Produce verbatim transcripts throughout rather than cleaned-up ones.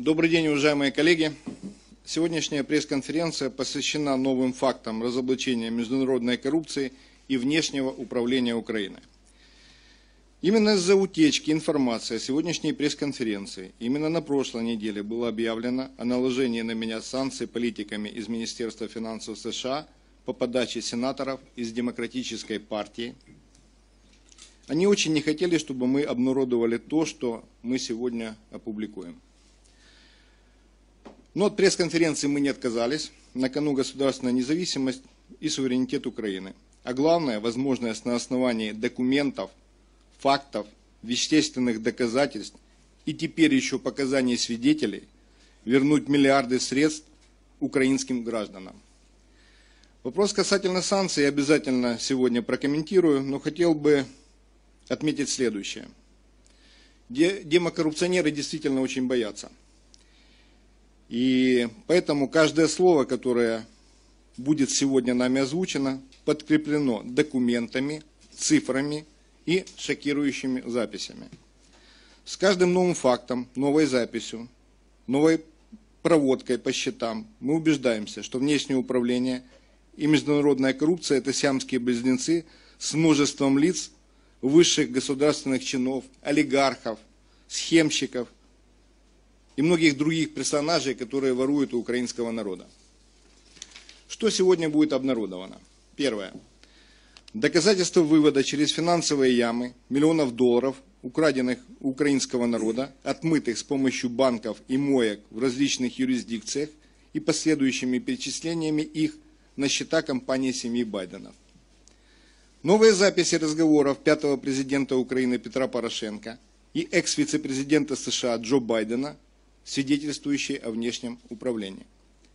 Добрый день, уважаемые коллеги. Сегодняшняя пресс-конференция посвящена новым фактам разоблачения международной коррупции и внешнего управления Украиной. Именно из-за утечки информации о сегодняшней пресс-конференции, именно на прошлой неделе было объявлено о наложении на меня санкций политиками из Министерства финансов США по подаче сенаторов из Демократической партии. Они очень не хотели, чтобы мы обнародовали то, что мы сегодня опубликуем. Но от пресс-конференции мы не отказались. На кону государственная независимость и суверенитет Украины. А главное, возможность на основании документов, фактов, вещественных доказательств и теперь еще показаний свидетелей вернуть миллиарды средств украинским гражданам. Вопрос касательно санкций я обязательно сегодня прокомментирую, но хотел бы отметить следующее. Демокоррупционеры действительно очень боятся. И поэтому каждое слово, которое будет сегодня нами озвучено, подкреплено документами, цифрами и шокирующими записями. С каждым новым фактом, новой записью, новой проводкой по счетам мы убеждаемся, что внешнее управление и международная коррупция – это сиамские близнецы с множеством лиц, высших государственных чинов, олигархов, схемщиков и многих других персонажей, которые воруют у украинского народа. Что сегодня будет обнародовано? Первое. Доказательства вывода через финансовые ямы миллионов долларов, украденных у украинского народа, отмытых с помощью банков и моек в различных юрисдикциях и последующими перечислениями их на счета компании семьи Байденов. Новые записи разговоров пятого президента Украины Петра Порошенко и экс-вице-президента США Джо Байдена, свидетельствующие о внешнем управлении.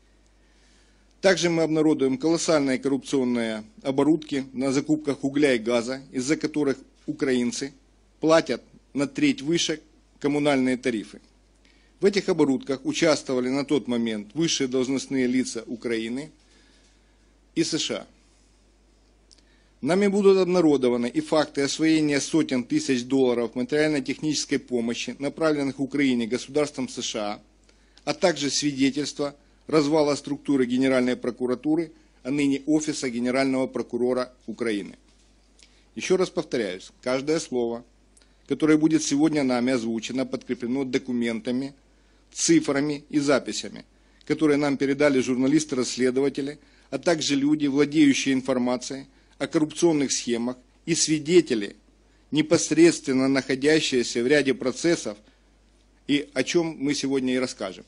Также мы обнародуем колоссальные коррупционные оборудки на закупках угля и газа, из-за которых украинцы платят на треть выше коммунальные тарифы. В этих оборудках участвовали на тот момент высшие должностные лица Украины и США. Нами будут обнародованы и факты освоения сотен тысяч долларов материально-технической помощи, направленных Украине государством США, а также свидетельства развала структуры Генеральной прокуратуры, а ныне Офиса Генерального прокурора Украины. Еще раз повторяюсь, каждое слово, которое будет сегодня нами озвучено, подкреплено документами, цифрами и записями, которые нам передали журналисты-расследователи, а также люди, владеющие информацией о коррупционных схемах и свидетели, непосредственно находящиеся в ряде процессов, и о чем мы сегодня и расскажем.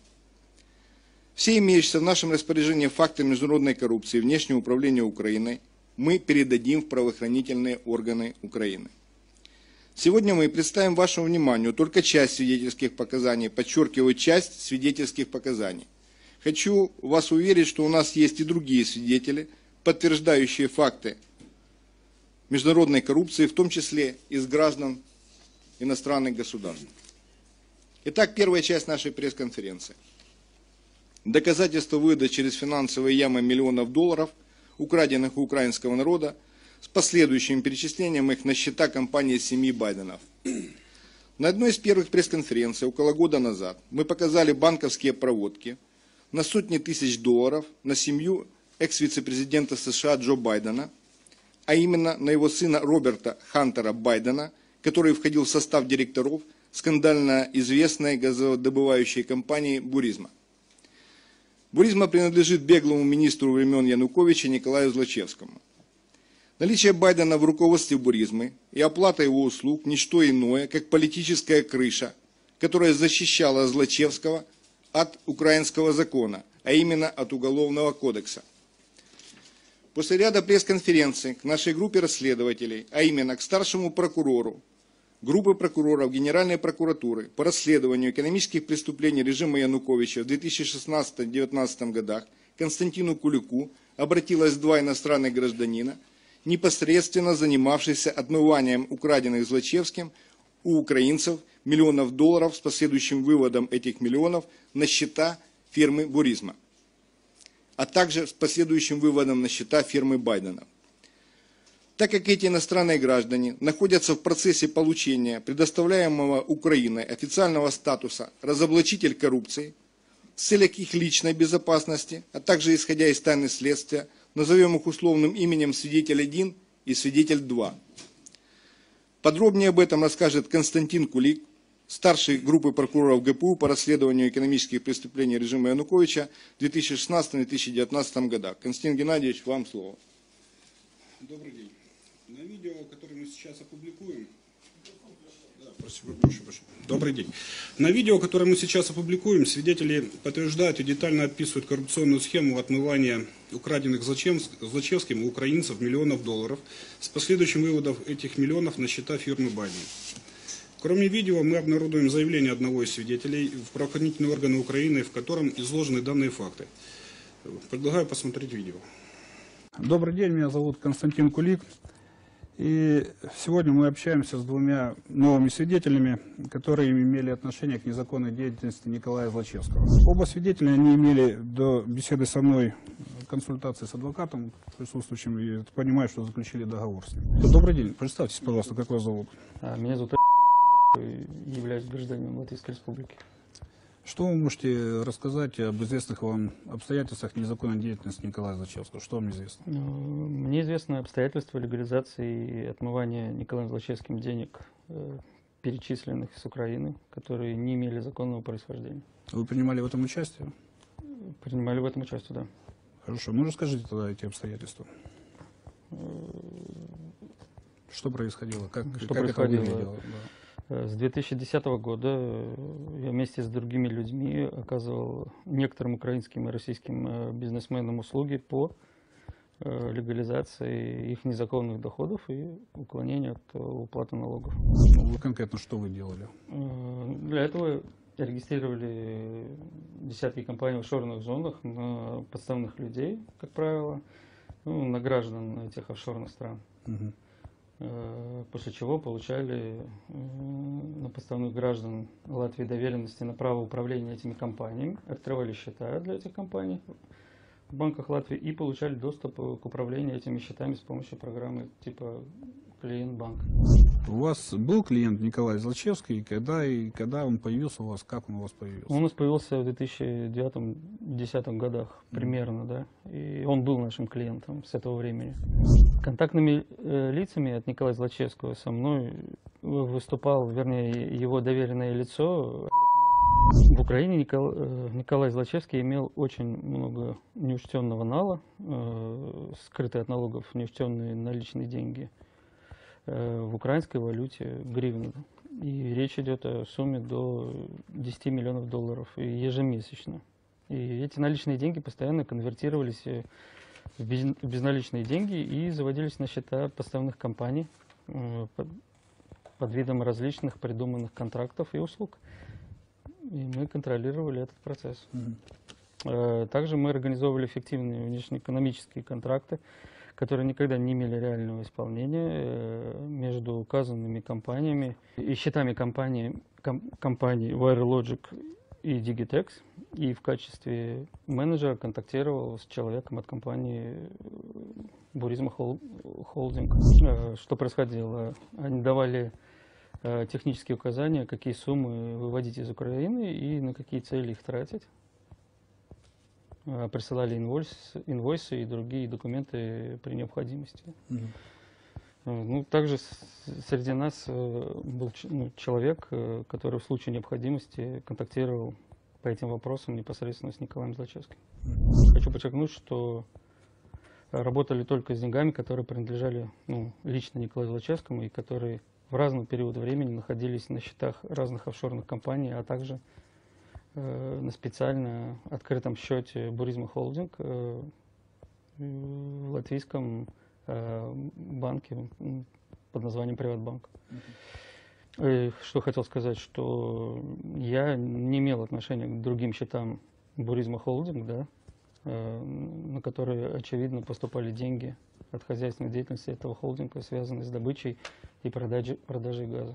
Все имеющиеся в нашем распоряжении факты международной коррупции и внешнего управления Украиной мы передадим в правоохранительные органы Украины. Сегодня мы представим вашему вниманию только часть свидетельских показаний, подчеркиваю, часть свидетельских показаний. Хочу вас уверить, что у нас есть и другие свидетели, подтверждающие факты международной коррупции, в том числе из граждан иностранных государств. Итак, первая часть нашей пресс-конференции. Доказательства вывода через финансовые ямы миллионов долларов, украденных у украинского народа, с последующим перечислением их на счета компании семьи Байденов. На одной из первых пресс-конференций около года назад мы показали банковские проводки на сотни тысяч долларов на семью экс-вице-президента США Джо Байдена, а именно на его сына Роберта Хантера Байдена, который входил в состав директоров скандально известной газодобывающей компании «Буризма». «Буризма» принадлежит беглому министру времен Януковича Николаю Злочевскому. Наличие Байдена в руководстве «Буризмы» и оплата его услуг – ничто иное, как политическая крыша, которая защищала Злочевского от украинского закона, а именно от Уголовного кодекса. После ряда пресс-конференций к нашей группе расследователей, а именно к старшему прокурору, группы прокуроров Генеральной прокуратуры по расследованию экономических преступлений режима Януковича в две тысячи шестнадцатом — две тысячи девятнадцатом годах Константину Кулику обратилось два иностранных гражданина, непосредственно занимавшихся отмыванием украденных Злочевским у украинцев миллионов долларов с последующим выводом этих миллионов на счета фирмы «Буризма», а также с последующим выводом на счета фирмы Байдена. Так как эти иностранные граждане находятся в процессе получения предоставляемого Украиной официального статуса «разоблачитель коррупции», в целях их личной безопасности, а также исходя из тайны следствия, назовем их условным именем свидетель один и свидетель два. Подробнее об этом расскажет Константин Кулик, старший группы прокуроров ГПУ по расследованию экономических преступлений режима Януковича в две тысячи шестнадцатом — две тысячи девятнадцатом годах. Константин Геннадьевич, вам слово. Добрый день. На видео, которое мы сейчас опубликуем... Да, прошу, прошу, прошу. Добрый день. На видео, которое мы сейчас опубликуем, свидетели подтверждают и детально описывают коррупционную схему отмывания украденных Злачевским у украинцев миллионов долларов с последующим выводом этих миллионов на счета фирмы Байден. Кроме видео, мы обнародуем заявление одного из свидетелей в правоохранительные органы Украины, в котором изложены данные факты. Предлагаю посмотреть видео. Добрый день, меня зовут Константин Кулик. И сегодня мы общаемся с двумя новыми свидетелями, которые имели отношение к незаконной деятельности Николая Злачевского. Оба свидетеля не имели до беседы со мной консультации с адвокатом присутствующим, и понимаю, что заключили договор с ним. Добрый день, представьтесь, пожалуйста, как вас зовут? Меня зовут и являюсь гражданином Латвийской Республики. Что вы можете рассказать об известных вам обстоятельствах незаконной деятельности Николая Злачевского? Что вам известно? Мне известны обстоятельства легализации и отмывания Николаем Злачевским денег, перечисленных с Украины, которые не имели законного происхождения. Вы принимали в этом участие? Принимали в этом участие, да. Хорошо. Ну, расскажите тогда эти обстоятельства. Что происходило? Как, Что как происходило? это выглядело? Да. С две тысячи десятого года я вместе с другими людьми оказывал некоторым украинским и российским бизнесменам услуги по легализации их незаконных доходов и уклонению от уплаты налогов. Вы конкретно что вы делали? Для этого регистрировали десятки компаний в офшорных зонах на подставных людей, как правило, ну, на граждан этих офшорных стран. Угу. После чего получали на подставных граждан Латвии доверенности на право управления этими компаниями, открывали счета для этих компаний в банках Латвии и получали доступ к управлению этими счетами с помощью программы типа клиент-банк. У вас был клиент Николай Злачевский, когда и когда он появился у вас, как он у вас появился? Он у нас появился в две тысячи девятом — две тысячи десятом годах примерно, да, и он был нашим клиентом с этого времени. Контактными э, лицами от Николая Злачевского со мной выступал, вернее, его доверенное лицо. В Украине Никол, э, Николай Злачевский имел очень много неучтенного нала, э, скрытые от налогов неучтенные наличные деньги э, в украинской валюте гривны. И речь идет о сумме до десяти миллионов долларов ежемесячно. И эти наличные деньги постоянно конвертировались в безналичные деньги и заводились на счета подставных компаний э, под, под видом различных придуманных контрактов и услуг. И мы контролировали этот процесс. Mm-hmm. э, также мы организовывали эффективные внешнеэкономические контракты, которые никогда не имели реального исполнения э, между указанными компаниями и счетами компании, ком, компаний WireLogic и Digitex, и в качестве менеджера контактировал с человеком от компании Буризма Холдинг. Что происходило? Они давали технические указания, какие суммы выводить из Украины и на какие цели их тратить. Присылали инвойс, инвойсы и другие документы при необходимости. Mm-hmm. Ну, также среди нас был ну, человек, который в случае необходимости контактировал по этим вопросам непосредственно с Николаем Злачевским. Хочу подчеркнуть, что работали только с деньгами, которые принадлежали ну, лично Николаю Злачевскому и которые в разный период времени находились на счетах разных офшорных компаний, а также э, на специально открытом счете Буризма Холдинг э, в латвийском банке под названием Приватбанк. Uh-huh. Что хотел сказать, что я не имел отношения к другим счетам Буризма Холдинг, да, на которые, очевидно, поступали деньги от хозяйственной деятельности этого холдинга, связанной с добычей и продажей, продажей газа.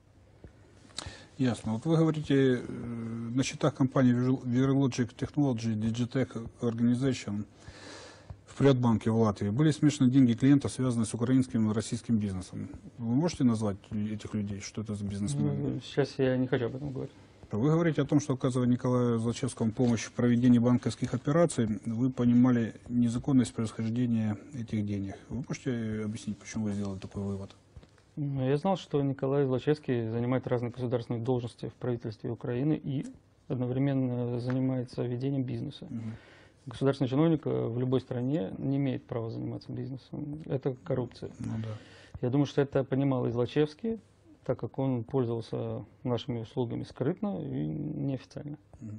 Ясно. Вот вы говорите, на счетах компании WireLogic Technology, Digitech Organization в Приватбанке в Латвии были смешаны деньги клиентов, связанные с украинским и российским бизнесом. Вы можете назвать этих людей? Что это за бизнесмены? Ну, сейчас я не хочу об этом говорить. Вы говорите о том, что, оказывая Николаю Злачевскому помощь в проведении банковских операций, вы понимали незаконность происхождения этих денег. Вы можете объяснить, почему вы сделали такой вывод? Ну, я знал, что Николай Злачевский занимает разные государственные должности в правительстве Украины и одновременно занимается ведением бизнеса. Угу. Государственный чиновник в любой стране не имеет права заниматься бизнесом. Это коррупция. Ну, да. Я думаю, что это понимал и Злачевский, так как он пользовался нашими услугами скрытно и неофициально.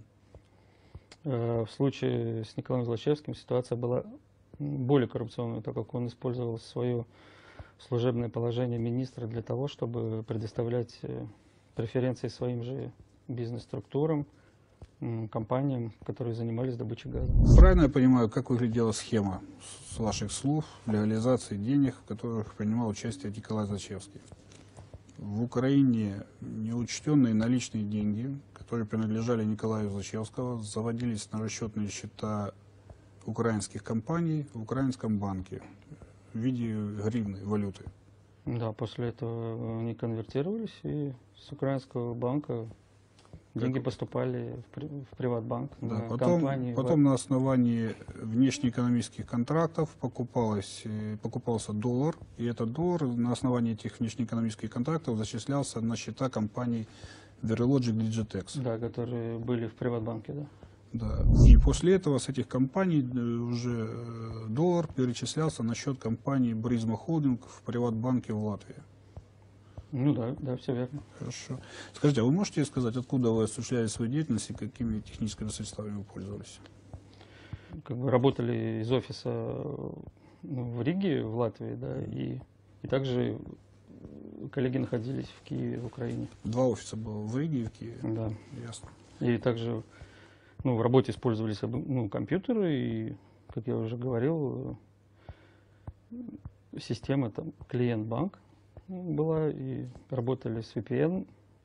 Mm-hmm. В случае с Николаем Злачевским ситуация была более коррупционной, так как он использовал свое служебное положение министра для того, чтобы предоставлять преференции своим же бизнес-структурам, компаниям, которые занимались добычей газа. Правильно я понимаю, как выглядела схема с ваших слов легализации денег, в которых принимал участие Николай Злачевский? В Украине неучтенные наличные деньги, которые принадлежали Николаю Злачевскому, заводились на расчетные счета украинских компаний в украинском банке в виде гривны, валюты. Да, после этого они конвертировались, и с украинского банка деньги как? поступали в, при, в Приватбанк, да, на потом, компании. Потом на основании внешнеэкономических контрактов покупалось, покупался доллар, и этот доллар на основании этих внешнеэкономических контрактов зачислялся на счета компаний Verilogic, Digitex. Да, которые были в Приватбанке, да. Да. И после этого с этих компаний уже доллар перечислялся на счет компании Burisma Holding в Приватбанке в Латвии. Ну да, да, все верно. Хорошо. Скажите, а вы можете сказать, откуда вы осуществляли свою деятельность и какими техническими средствами вы пользовались? Как бы работали из офиса, ну, в Риге, в Латвии, да, и, и также коллеги находились в Киеве, в Украине. Два офиса было, в Риге и в Киеве? Да. Ясно. И также, ну, в работе использовались, ну, компьютеры, и, как я уже говорил, система там клиент-банк была, и работали с ви пи эн,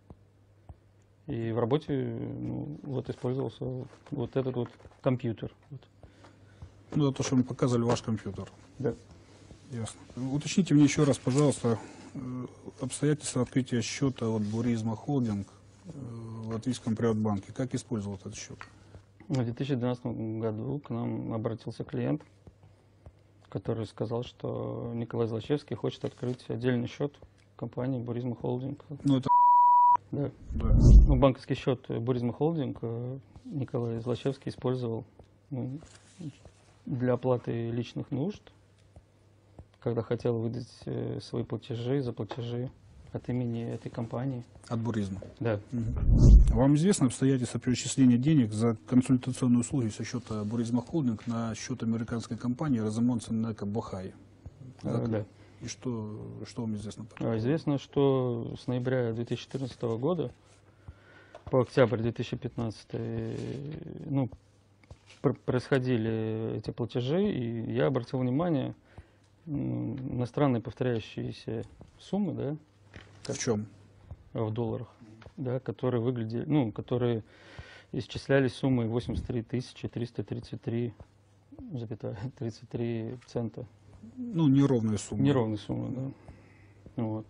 и в работе, ну, вот использовался вот этот вот компьютер. Вот. Ну, это то, что мы показывали ваш компьютер. Да. Ясно. Уточните мне еще раз, пожалуйста, обстоятельства открытия счета от Burisma Holding в Латвийском Приватбанке. Как использовал этот счет? В две тысячи двенадцатом году к нам обратился клиент, который сказал, что Николай Злачевский хочет открыть отдельный счет в компании Burisma Holding. Ну, это... Да. Да. Ну, банковский счет Burisma Holding Николай Злачевский использовал, ну, для оплаты личных нужд, когда хотел выдать э, свои платежи за платежи от имени этой компании. От Burisma? Да. Угу. Вам известно обстоятельства перечисления денег за консультационные услуги со счета Burisma Holding на счет американской компании Rosamond Seneca Bohai? А, да. И что, что вам известно? А, известно, что с ноября две тысячи четырнадцатого года по октябрь две тысячи пятнадцатый, ну, пр происходили эти платежи, и я обратил внимание на странные повторяющиеся суммы, да? В чем? В долларах, да, которые выглядели, ну, которые исчислялись суммой восемьдесят три тысячи триста тридцать три тридцать три цента. Ну, неровная сумма. Неровная сумма, да. Вот.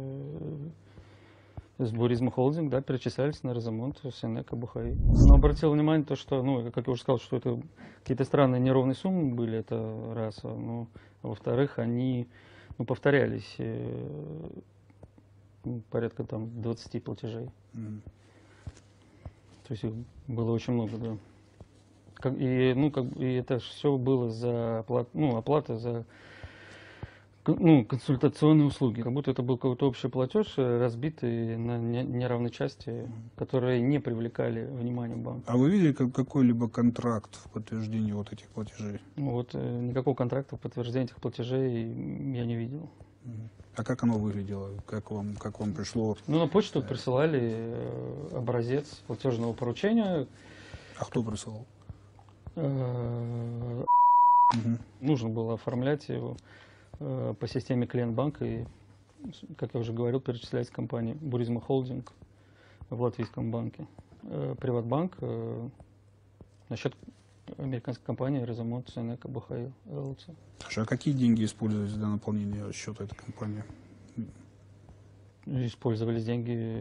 С Burisma Holding, да, перечислялись на Rosamond Seneca Bohai. Но обратил внимание то, что, ну, как я уже сказал, что это какие-то странные неровные суммы были, это раз. Ну, а во-вторых, они, ну, повторялись э, порядка там двадцати платежей. Mm. То есть их было очень много, да. Как, и, ну, как, и это все было за оплат, ну, оплата за, ну, консультационные услуги. Как будто это был какой-то общий платеж, разбитый на неравной части, которые не привлекали внимание банка. А вы видели какой-либо контракт в подтверждении вот этих платежей? Ну, вот никакого контракта в подтверждении этих платежей я не видел. А как оно выглядело? Как вам, как вам пришло? Ну, на почту присылали образец платежного поручения. А кто присылал? Угу. Нужно было оформлять его по системе клиент-банка и, как я уже говорил, перечислять компании Burisma Holding в Латвийском банке. Приватбанк на счет американской компании Розамонт Сенека Бахай эл эл си. Хорошо, а какие деньги использовались для наполнения счета этой компании? Использовались деньги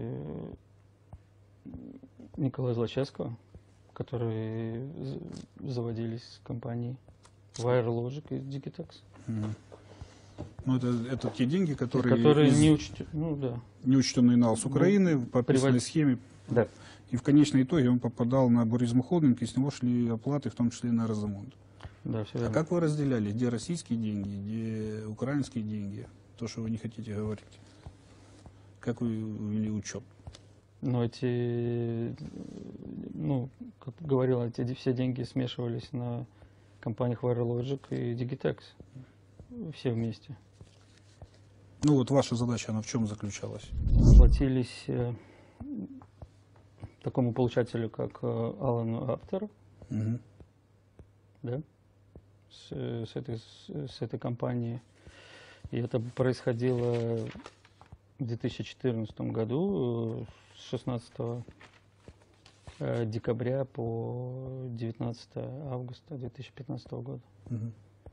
Николая Злочевского, которые заводились с компанией WireLogic и Digitex. Угу. Ну, это, это те деньги, которые, которые из... не, учт... ну, да. неучтенный нал с Украины, ну, по описанной привод... схеме. Да. И в конечном итоге он попадал на Буризм Холдинг, и с него шли оплаты, в том числе и на Розамонт. Да, все а верно. как вы разделяли, где российские деньги, где украинские деньги? То, что вы не хотите говорить. Как вы вели учет? Ну, эти, ну, как говорил, эти все деньги смешивались на компаниях WireLogic и Digitex. Все вместе. Ну, вот ваша задача, она в чем заключалась? Платились э, такому получателю, как э, Алану Аптеру, угу. да, с, с, этой, с, с этой компанией. И это происходило в две тысячи четырнадцатом году, с шестнадцатого декабря по девятнадцатое августа две тысячи пятнадцатого года. Угу.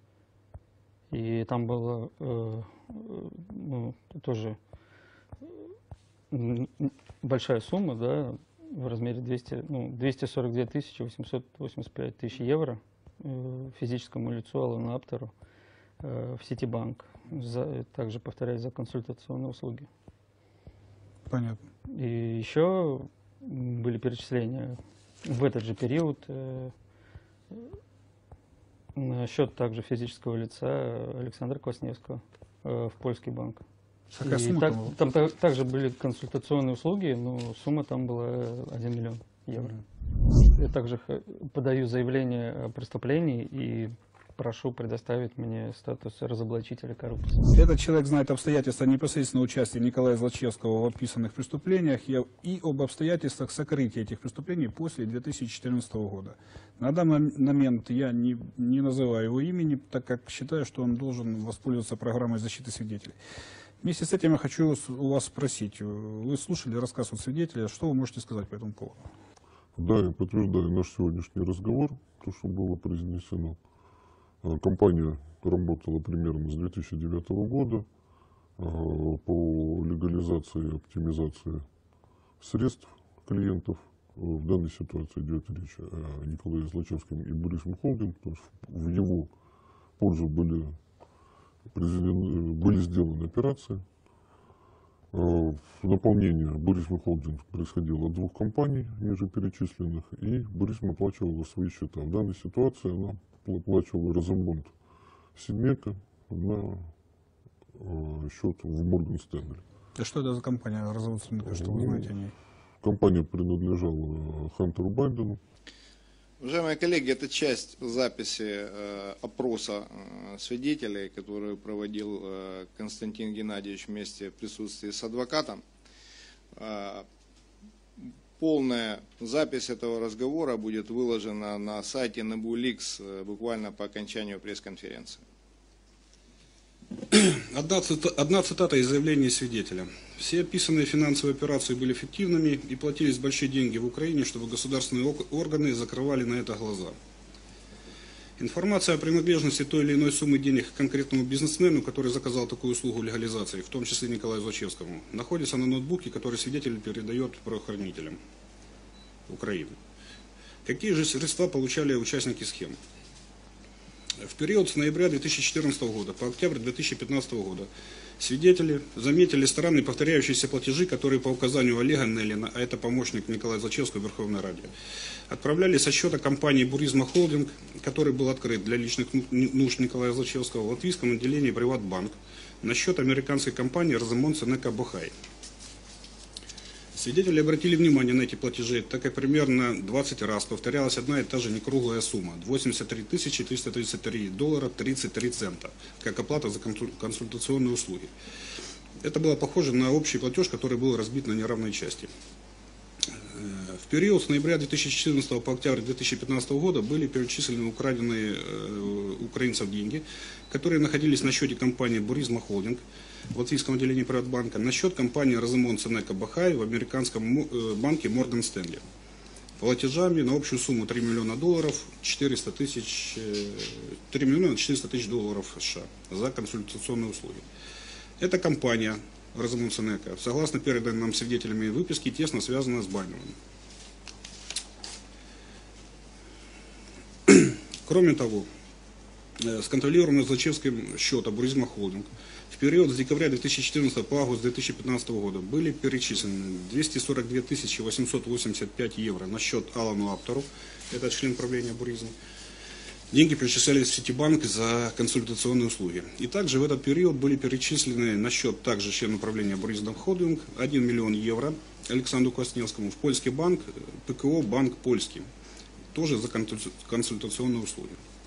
И там было э, ну, тоже большая сумма, да, в размере двести, ну, двести сорок две тысячи восемьсот восемьдесят пять тысяч евро э, физическому лицу Алану Аптеру э, в Ситибанк. За, также, повторяюсь, за консультационные услуги. Понятно. И еще были перечисления в этот же период э, на счет также физического лица Александра Квасневского э, в польский банк. Какая И сумма так, там, там та, также были консультационные услуги, но сумма там была один миллион евро. Mm-hmm. Я также подаю заявление о преступлении и прошу предоставить мне статус разоблачителя коррупции. Этот человек знает обстоятельства непосредственного участия Николая Злочевского в описанных преступлениях и об обстоятельствах сокрытия этих преступлений после две тысячи четырнадцатого года. На данный момент я не, не называю его имени, так как считаю, что он должен воспользоваться программой защиты свидетелей. Вместе с этим я хочу у вас спросить. Вы слушали рассказ от свидетеля, что вы можете сказать по этому поводу? Да, я подтверждаю наш сегодняшний разговор, то, что было произнесено. Компания работала примерно с две тысячи девятого года по легализации и оптимизации средств клиентов. В данной ситуации идет речь о Николае Злочевском и Буризм Холдинг. То есть в его пользу были, были сделаны операции. Наполнение Буризм Холдинг происходило от двух компаний, ниже перечисленных, и Буризм оплачивал свои счета. В данной ситуации она оплачивала Розамонт Сенека на э, счет в Морган Стэнли. Да что это за компания Розамонт Сенека, что вы знаете о ней? Компания принадлежала Хантеру Байдену. Уважаемые коллеги, это часть записи э, опроса э, свидетелей, которую проводил э, Константин Геннадьевич вместе в присутствии с адвокатом. Э, полная запись этого разговора будет выложена на сайте Небуликс э, буквально по окончанию пресс-конференции. Одна цитата, одна цитата из заявления свидетеля. Все описанные финансовые операции были фиктивными и платились большие деньги в Украине, чтобы государственные органы закрывали на это глаза. Информация о принадлежности той или иной суммы денег к конкретному бизнесмену, который заказал такую услугу легализации, в том числе Николаю Злочевскому, находится на ноутбуке, который свидетель передает правоохранителям Украины. Какие же средства получали участники схем? В период с ноября две тысячи четырнадцатого года по октябрь две тысячи пятнадцатого года свидетели заметили странные повторяющиеся платежи, которые по указанию Олега Неллина, а это помощник Николая Злочевского в Верховной Раде, отправляли со счета компании Буризма Холдинг, который был открыт для личных нужд Николая Злочевского в латвийском отделении Приватбанк, на счет американской компании Розамонт Сенека Бахай. Свидетели обратили внимание на эти платежи, так как примерно двадцать раз повторялась одна и та же некруглая сумма – восемьдесят три тысячи триста тридцать три доллара тридцать три цента, как оплата за консультационные услуги. Это было похоже на общий платеж, который был разбит на неравные части. В период с ноября две тысячи четырнадцатого по октябрь две тысячи пятнадцатого года были перечислены украденные э, украинцев деньги, которые находились на счете компании Буризма Холдинг в латвийском отделении Приватбанка, на счет компании Розамонт Сенека Бахай в американском э, банке Морган Стэнли. платежами на общую сумму три миллиона долларов, четыреста тысяч, три миллиона четыреста тысяч долларов США за консультационные услуги. Эта компания Розамунд Сенека, согласно переданным нам свидетелями выписки, тесно связана с Байденом. Кроме того, с контролируемым Злачевским счета Буризма Холдинг в период с декабря две тысячи четырнадцатого по август две тысячи пятнадцатого года были перечислены двести сорок две тысячи восемьсот восемьдесят пять евро на счет Алану Аптору, это член правления Буризма. Деньги перечислялись в Ситибанк за консультационные услуги. И также в этот период были перечислены на счет также члена правления Буризма Холдинг один миллион евро Александру Квасневскому в польский банк ПКО Банк Польский, тоже за консультационные услуги.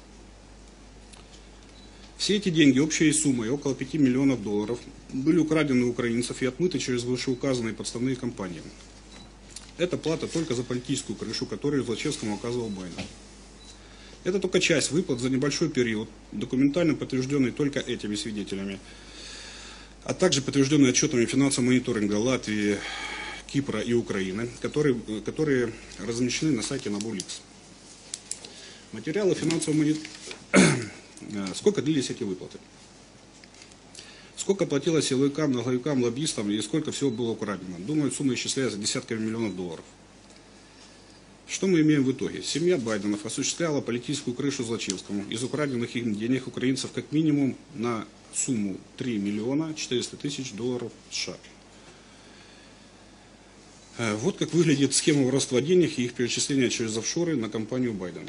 Все эти деньги общей суммой около пяти миллионов долларов были украдены у украинцев и отмыты через вышеуказанные подставные компании. Это плата только за политическую крышу, которую Злачевскому оказывал Байден. Это только часть выплат за небольшой период, документально подтвержденный только этими свидетелями, а также подтвержденный отчетами финансового мониторинга Латвии, Кипра и Украины, которые, которые размещены на сайте Набуликс. Материалы финансового мониторинга. Сколько длились эти выплаты? Сколько платилось силовикам, налоговикам, лоббистам и сколько всего было украдено? Думаю, сумма исчисляется десятками миллионов долларов. Что мы имеем в итоге? Семья Байденов осуществляла политическую крышу Злачевскому. Из украденных им денег украинцев как минимум на сумму три миллиона четыреста тысяч долларов США. Вот как выглядит схема воровства денег и их перечисления через офшоры на компанию Байдена.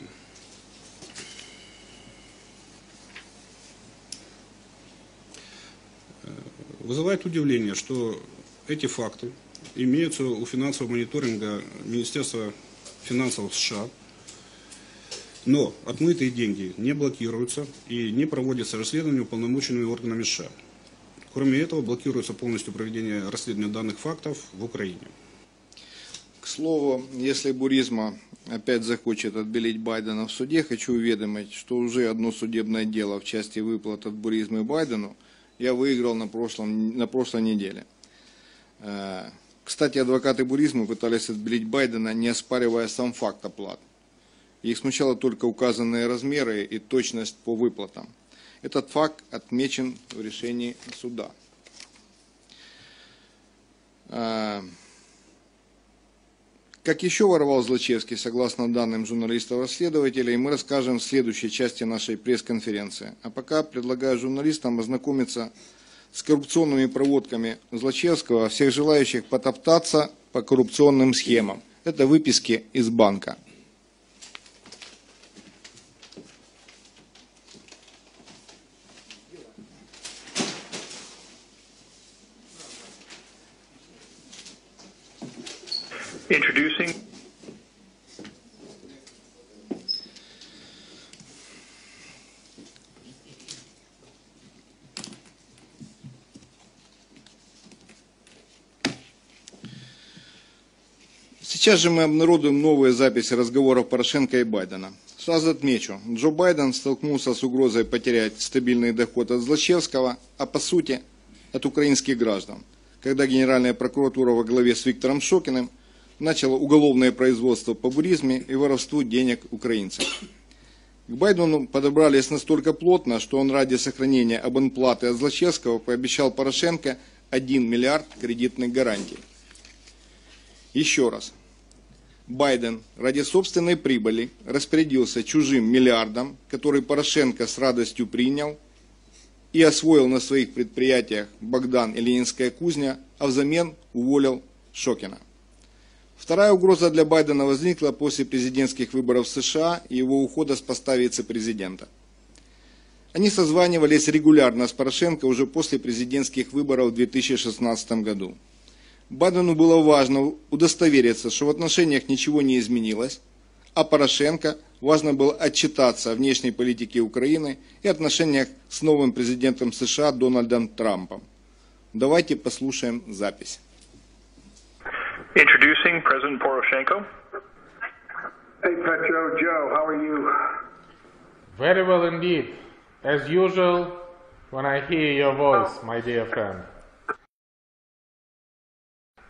Вызывает удивление, что эти факты имеются у финансового мониторинга Министерства финансов США, но отмытые деньги не блокируются и не проводится расследование уполномоченными органами США. Кроме этого, блокируется полностью проведение расследования данных фактов в Украине. К слову, если Буризма опять захочет отбелить Байдена в суде, хочу уведомить, что уже одно судебное дело в части выплат от Буризмы Байдену я выиграл на, прошлом, на прошлой неделе. Кстати, адвокаты Буризмы пытались отбелить Байдена, не оспаривая сам факт оплат. Их смущало только указанные размеры и точность по выплатам. Этот факт отмечен в решении суда. Как еще воровал Злачевский, согласно данным журналистов-расследователей, мы расскажем в следующей части нашей пресс-конференции. А пока предлагаю журналистам ознакомиться с коррупционными проводками Злачевского, всех желающих потоптаться по коррупционным схемам. Это выписки из банка. Introducing. Сейчас же мы обнародуем новые записи разговоров Порошенко и Байдена. Сразу отмечу, Джо Байден столкнулся с угрозой потерять стабильный доход от Злачевского, а по сути от украинских граждан, когда Генеральная прокуратура во главе с Виктором Шокиным начало уголовное производство по буризме и воровству денег украинцев. К Байдену подобрались настолько плотно, что он ради сохранения абонплаты от Злачевского пообещал Порошенко один миллиард кредитных гарантий. Еще раз. Байден ради собственной прибыли распорядился чужим миллиардом, который Порошенко с радостью принял и освоил на своих предприятиях Богдан и Ленинская кузня, а взамен уволил Шокина. Вторая угроза для Байдена возникла после президентских выборов в США и его ухода с поста вице-президента. Они созванивались регулярно с Порошенко уже после президентских выборов в две тысячи шестнадцатом году. Байдену было важно удостовериться, что в отношениях ничего не изменилось, а Порошенко важно было отчитаться о внешней политике Украины и отношениях с новым президентом США Дональдом Трампом. Давайте послушаем запись. Introducing President Poroshenko. Hey Petro, Joe, how are you? Very well indeed. As usual, when I hear your voice, my dear friend.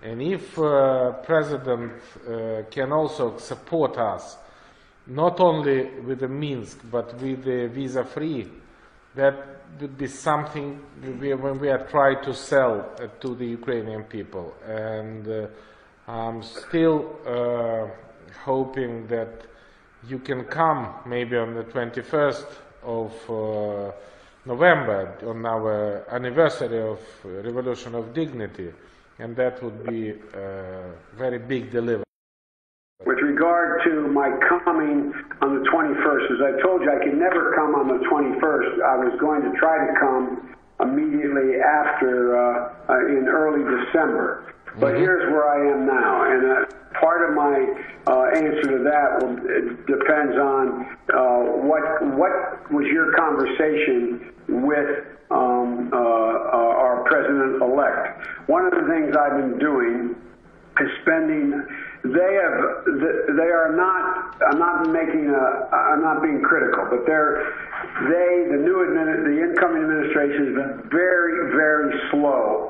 And if uh, President uh, can also support us, not only with the Minsk, but with the visa-free, that would be something we, when we are trying to sell uh, to the Ukrainian people. And uh, I'm still uh, hoping that you can come maybe on the twenty-first of uh, November, on our anniversary of Revolution of Dignity, and that would be a very big delivery. With regard to my coming on the twenty-first, as I told you, I could never come on the twenty-first. I was going to try to come immediately after, uh, uh, in early December. But mm-hmm. here's where I am now, and uh, part of my uh, answer to that will, it depends on uh, what what was your conversation with um, uh, uh, our president-elect. One of the things I've been doing is spending. They have. They are not. I'm not making a. I'm not being critical, but they're. They, the new admin, the incoming administration, has been very, very slow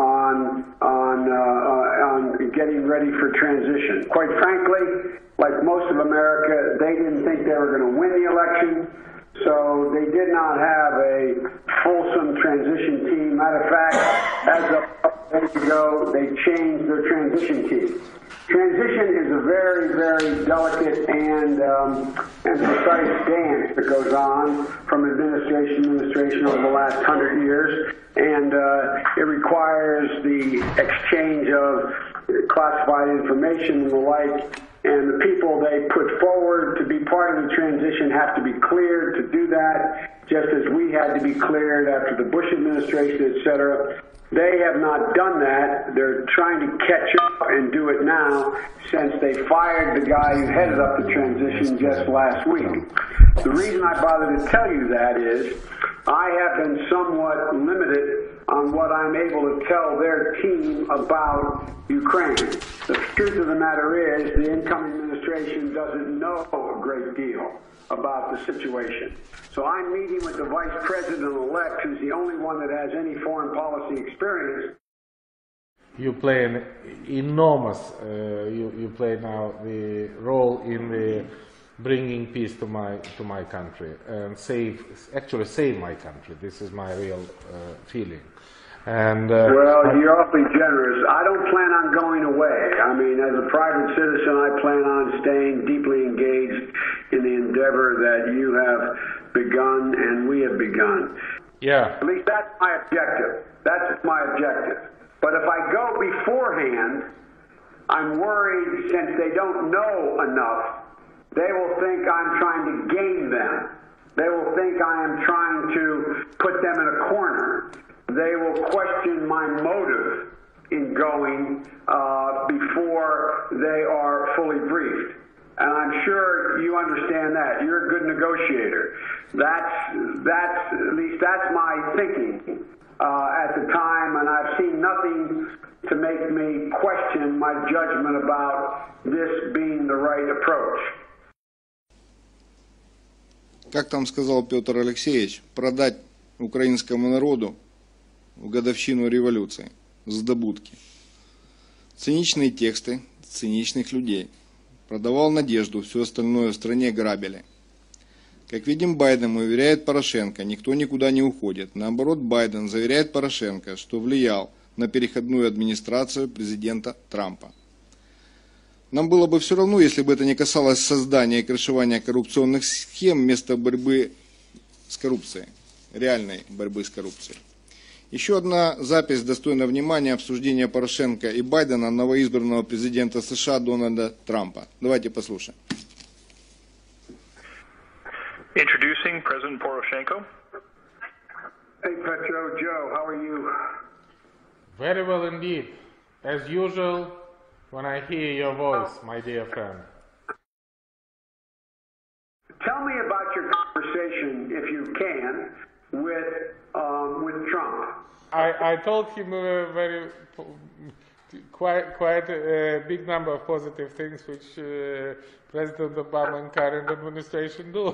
on on uh, on getting ready for transition. Quite frankly, like most of America, they didn't think they were going to win the election, so they did not have a fulsome transition team. Matter of fact, as of days ago, they changed their transition team. Transition is a very, very delicate and um, and precise dance that goes on from administration to administration over the last hundred years, and uh, it requires the exchange of classified information and the like. And the people they put forward to be part of the transition have to be cleared to do that, just as we had to be cleared after the Bush administration, et cetera. They have not done that. They're trying to catch up and do it now, since they fired the guy who headed up the transition just last week. The reason I bother to tell you that is I have been somewhat limited on what I'm able to tell their team about Ukraine. The truth of the matter is the incoming administration doesn't know a great deal about the situation. So I'm meeting with the vice president-elect, who's the only one that has any foreign policy experience. You play an enormous, uh, you, you play now the role in the bringing peace to my to my country and save, actually save my country. This is my real uh, feeling. And uh, well, you're awfully generous. I don't plan on going away. I mean, as a private citizen, I plan on staying deeply engaged in the endeavor that you have begun and we have begun. Yeah. At least that's my objective. That's my objective. But if I go beforehand, I'm worried, since they don't know enough, they will think I'm trying to game them. They will think I am trying to put them in a corner. They will question my motive in going uh, before they are fully briefed. And I'm sure you understand that. You're a good negotiator. That's, that's at least that's my thinking uh, at the time, and I've seen nothing to make me question my judgment about this being the right approach. Как там сказал Петр Алексеевич, продать украинскому народу в годовщину революции с добудки. Циничные тексты циничных людей. Продавал надежду, все остальное в стране грабили. Как видим, Байден уверяет Порошенко, никто никуда не уходит. Наоборот, Байден заверяет Порошенко, что влиял на переходную администрацию президента Трампа. Нам было бы все равно, если бы это не касалось создания и крышевания коррупционных схем вместо борьбы с коррупцией, реальной борьбы с коррупцией. Еще одна запись достойна внимания: обсуждение Порошенко и Байдена новоизбранного президента США Дональда Трампа. Давайте послушаем. Introducing President Poroshenko. Hey, Petro, Joe, how are you? Very well indeed. As usual, when I hear your voice, my dear friend. Tell me about your conversation, if you can, with um, with Trump. I, I told him a very quite quite a big number of positive things which uh, President Obama and current administration do.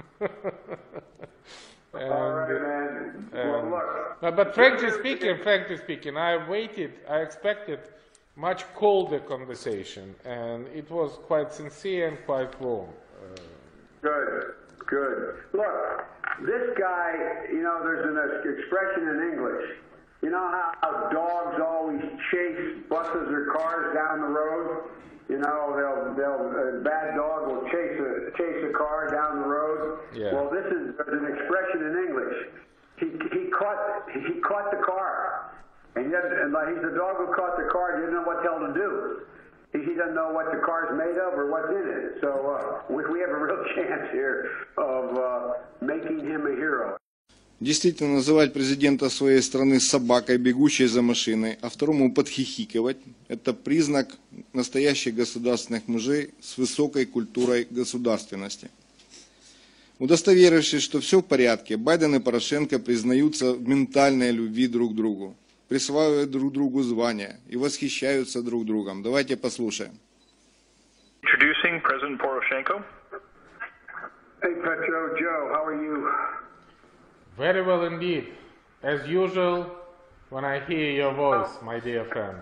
and, All right, man. Well, and, look. but, but frankly speaking, frankly speaking, I waited, I expected much colder conversation, and it was quite sincere and quite warm. Uh, Good, good. Look, this guy, you know, there's an expression in English. You know how dogs always chase buses or cars down the road? You know, they'll, they'll, a bad dog will chase a, chase a car down the road. Yeah. Well, this is an expression in English. He, he caught, he caught the car. And yet, and like, he's the dog who caught the car, didn't know what the hell to do. He, he doesn't know what the car's made of or what's in it. So uh, we, we have a real chance here of uh, making him a hero. Действительно, называть президента своей страны собакой, бегущей за машиной, а второму подхихикивать – это признак настоящих государственных мужей с высокой культурой государственности. Удостоверившись, что все в порядке, Байден и Порошенко признаются в ментальной любви друг к другу, присваивают друг другу звания и восхищаются друг другом. Давайте послушаем. Introducing President Poroshenko. Hey, Petro, Joe, how are you? Very well indeed. As usual, when I hear your voice, my dear friend.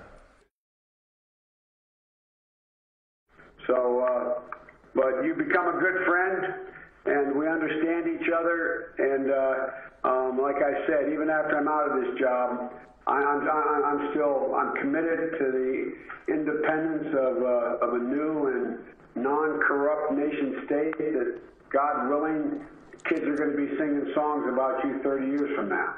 So, uh, but you become a good friend, and we understand each other. And uh, um, like I said, even after I'm out of this job, I, I'm, I'm, I'm still I'm committed to the independence of, uh, of a new and non-corrupt nation state that, God willing, kids are going to be singing songs about you thirty years from now.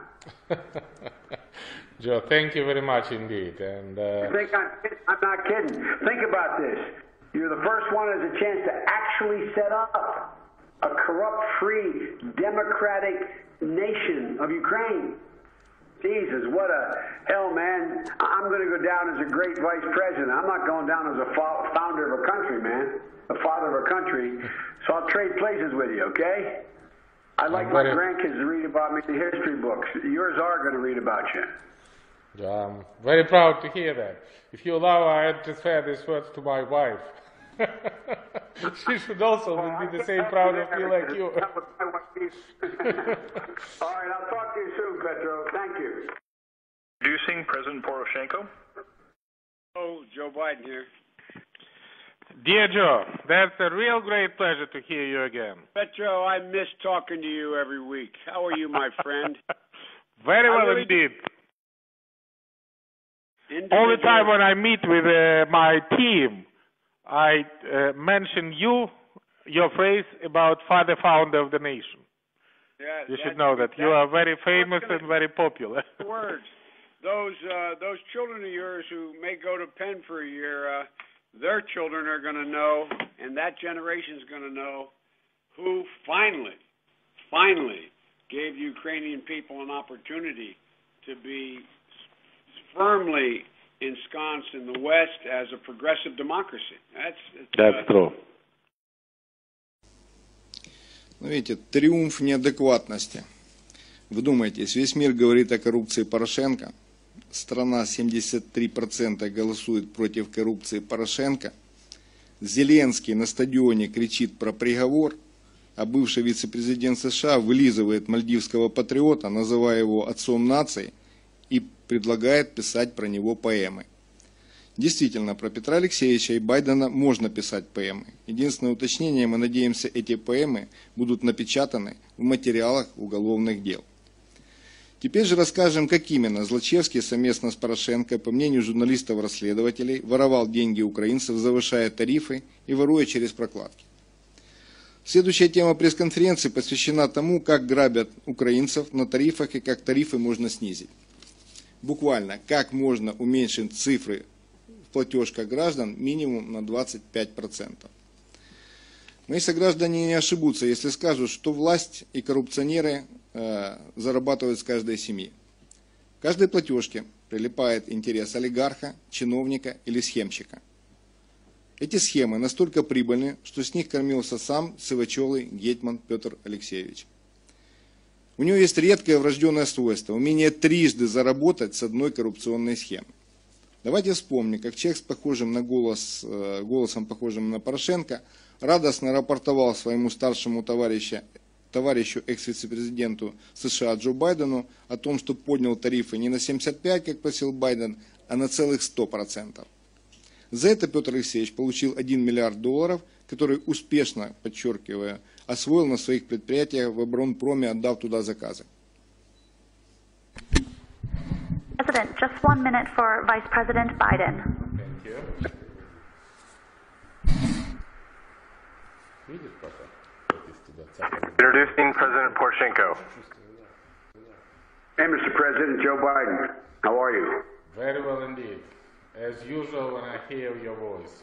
Joe, thank you very much indeed. And uh... I think I'm, I'm not kidding. Think about this. You're the first one who has a chance to actually set up a corrupt, free, democratic nation of Ukraine. Jesus, what a hell, man. I'm going to go down as a great vice president. I'm not going down as a founder of a country, man, a father of a country. So I'll trade places with you, okay? I'd like my grandkids to read about me in the history books. Yours are going to read about you. I'm very proud to hear that. If you allow, I transfer these words to my wife. She should also well, be the same proud of me like you. All right, I'll talk to you soon, Petro. Thank you. Introducing President Poroshenko. Oh, Joe Biden here. Dear Joe, that's a real great pleasure to hear you again. Petro, I miss talking to you every week. How are you, my friend? Very well really indeed. Individual. All the time when I meet with uh, my team, I uh, mention you, your phrase about father founder of the nation. Yeah, you should know that. You are very famous gonna, and very popular. Words. Those, uh, those children of yours who may go to Penn for a year, uh, their children are going to know, and that generation is going to know, who finally, finally gave Ukrainian people an opportunity to be firmly ensconced in the West as a progressive democracy. That's, That's uh, true. Ну, видите, триумф неадекватности. Вдумайтесь, весь мир говорит о коррупции Порошенко. Страна семьдесят три процента голосует против коррупции Порошенко. Зеленский на стадионе кричит про приговор, а бывший вице-президент США вылизывает мальдивского патриота, называя его отцом нации, и предлагает писать про него поэмы. Действительно, про Петра Алексеевича и Байдена можно писать поэмы. Единственное уточнение, мы надеемся, эти поэмы будут напечатаны в материалах уголовных дел. Теперь же расскажем, как именно Злочевский совместно с Порошенко, по мнению журналистов-расследователей, воровал деньги украинцев, завышая тарифы и воруя через прокладки. Следующая тема пресс-конференции посвящена тому, как грабят украинцев на тарифах и как тарифы можно снизить. Буквально, как можно уменьшить цифры в платежках граждан минимум на двадцать пять процентов. Мои сограждане не ошибутся, если скажут, что власть и коррупционеры э, зарабатывают с каждой семьи. В каждой платежке прилипает интерес олигарха, чиновника или схемщика. Эти схемы настолько прибыльны, что с них кормился сам сивачелый гетьман Петр Алексеевич. У него есть редкое врожденное свойство – умение трижды заработать с одной коррупционной схемы. Давайте вспомним, как человек с похожим на голос, голосом, похожим на Порошенко, радостно рапортовал своему старшему товарищу, товарищу экс-вице-президенту США Джо Байдену о том, что поднял тарифы не на семьдесят пять, как просил Байден, а на целых сто процентов. За это Петр Алексеевич получил один миллиард долларов, который успешно, подчеркиваю, освоил на своих предприятиях в оборонпроме, отдав туда заказы. President, just one minute for Vice President Biden. Thank you. Introducing President Poroshenko. Hey, Mister President Joe Biden, how are you? Very well indeed. As usual when I hear your voice.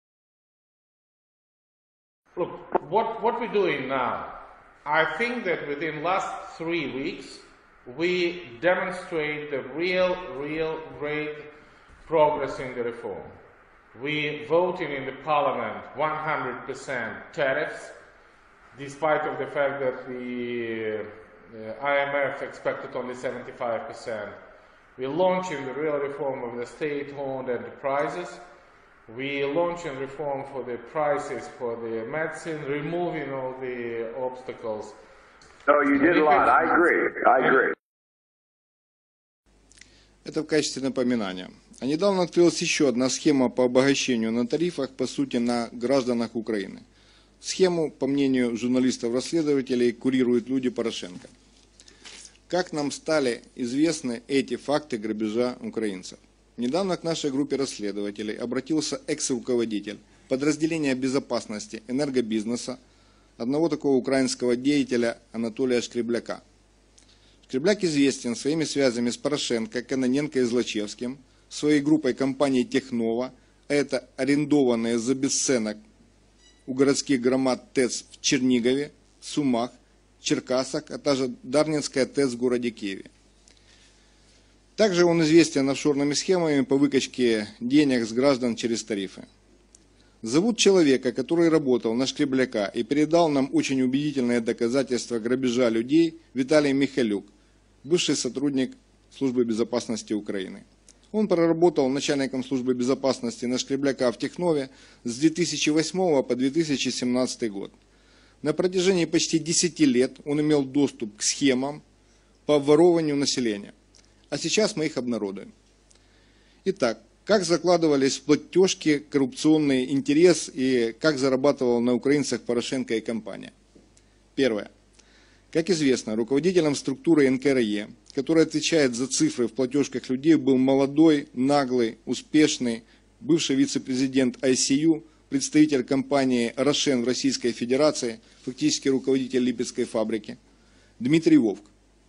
Look, what, what we're doing now, I think that within last three weeks, we demonstrate the real, real great progress in the reform. We voted in the parliament one hundred percent tariffs, despite of the fact that the uh, I M F expected only seventy-five percent. We launching the real reform of the state-owned enterprises. We launching reform for the prices for the medicine, removing all the obstacles. Oh, you did a lot. I agree. I agree. Это в качестве напоминания. А недавно открылась еще одна схема по обогащению на тарифах, по сути, на гражданах Украины. Схему, по мнению журналистов-расследователей, курируют люди Порошенко. Как нам стали известны эти факты грабежа украинцев? Недавно к нашей группе расследователей обратился экс-руководитель подразделения безопасности энергобизнеса, одного такого украинского деятеля Анатолия Шкребляка. Шкребляк известен своими связями с Порошенко, Кононенко и Злачевским, своей группой компании «Технова», а это арендованные за бесценок у городских громад ТЭЦ в Чернигове, Сумах, Черкасах, а также Дарнинская ТЭЦ в городе Киеве. Также он известен офшорными схемами по выкачке денег с граждан через тарифы. Зовут человека, который работал на Шкребляка и передал нам очень убедительные доказательства грабежа людей, Виталий Михалюк, бывший сотрудник Службы безопасности Украины. Он проработал начальником Службы безопасности на Шкребляка в Технове с две тысячи восьмого по две тысячи семнадцатый год. На протяжении почти десяти лет он имел доступ к схемам по обворовыванию населения. А сейчас мы их обнародуем. Итак, как закладывались в платежки коррупционный интерес и как зарабатывал на украинцах Порошенко и компания. Первое. Как известно, руководителем структуры эн ка эр е, который отвечает за цифры в платежках людей, был молодой, наглый, успешный, бывший вице-президент ай си ю, представитель компании «Рошен» в Российской Федерации, фактически руководитель Липецкой фабрики, Дмитрий Вовк.